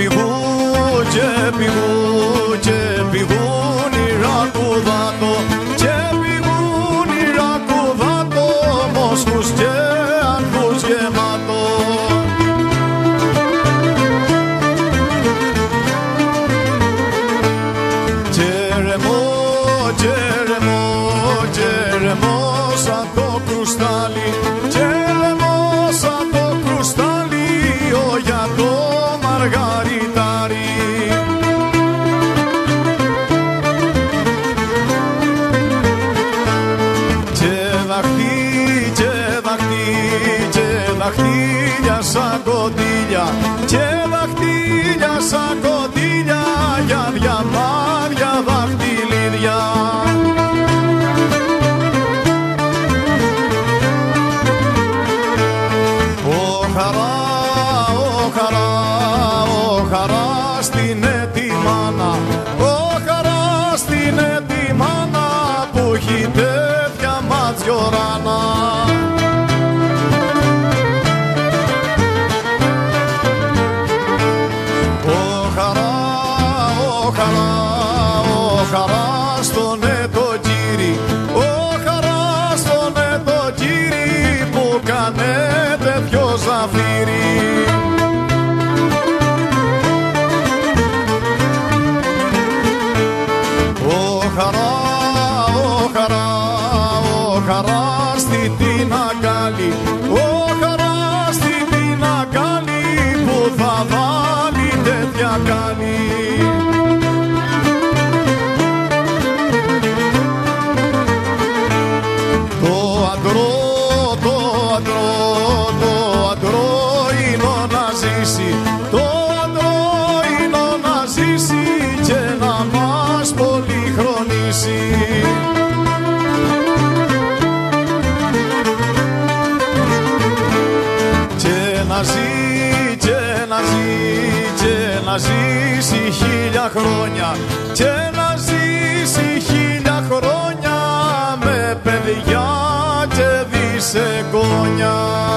σαν το κρουστάλι και λαιμό σαν το κρουστάλι ο για το μαργαριτάρι. Δαχτύλια σαν κοντήλια και δαχτύλια σαν κοντήλια για διαμάδια δαχτυλίδια. Ο χαρά, ο χαρά, ο χαρά στην ετοιμάνα, ο χαρά στην ετοιμάνα που έχει τέτοια ματζιοράνα. Ο χαράς στον ετοκύρι, ο χαράς στον ετοκύρι που κάνετε δυο ζαφύρι. Ο χαρά, ο χαρά, ο χαράς στη την αγκάλι, ο χαράς στη την αγκάλι που θα βάλει τέτοια καλή. Το άντρο είναι να ζήσει και να μας πολυχρονίσει. Και να ζει, και να ζει, και να ζήσει χίλια χρόνια, και να ζήσει χίλια χρόνια με παιδιά και δισεγγόνια.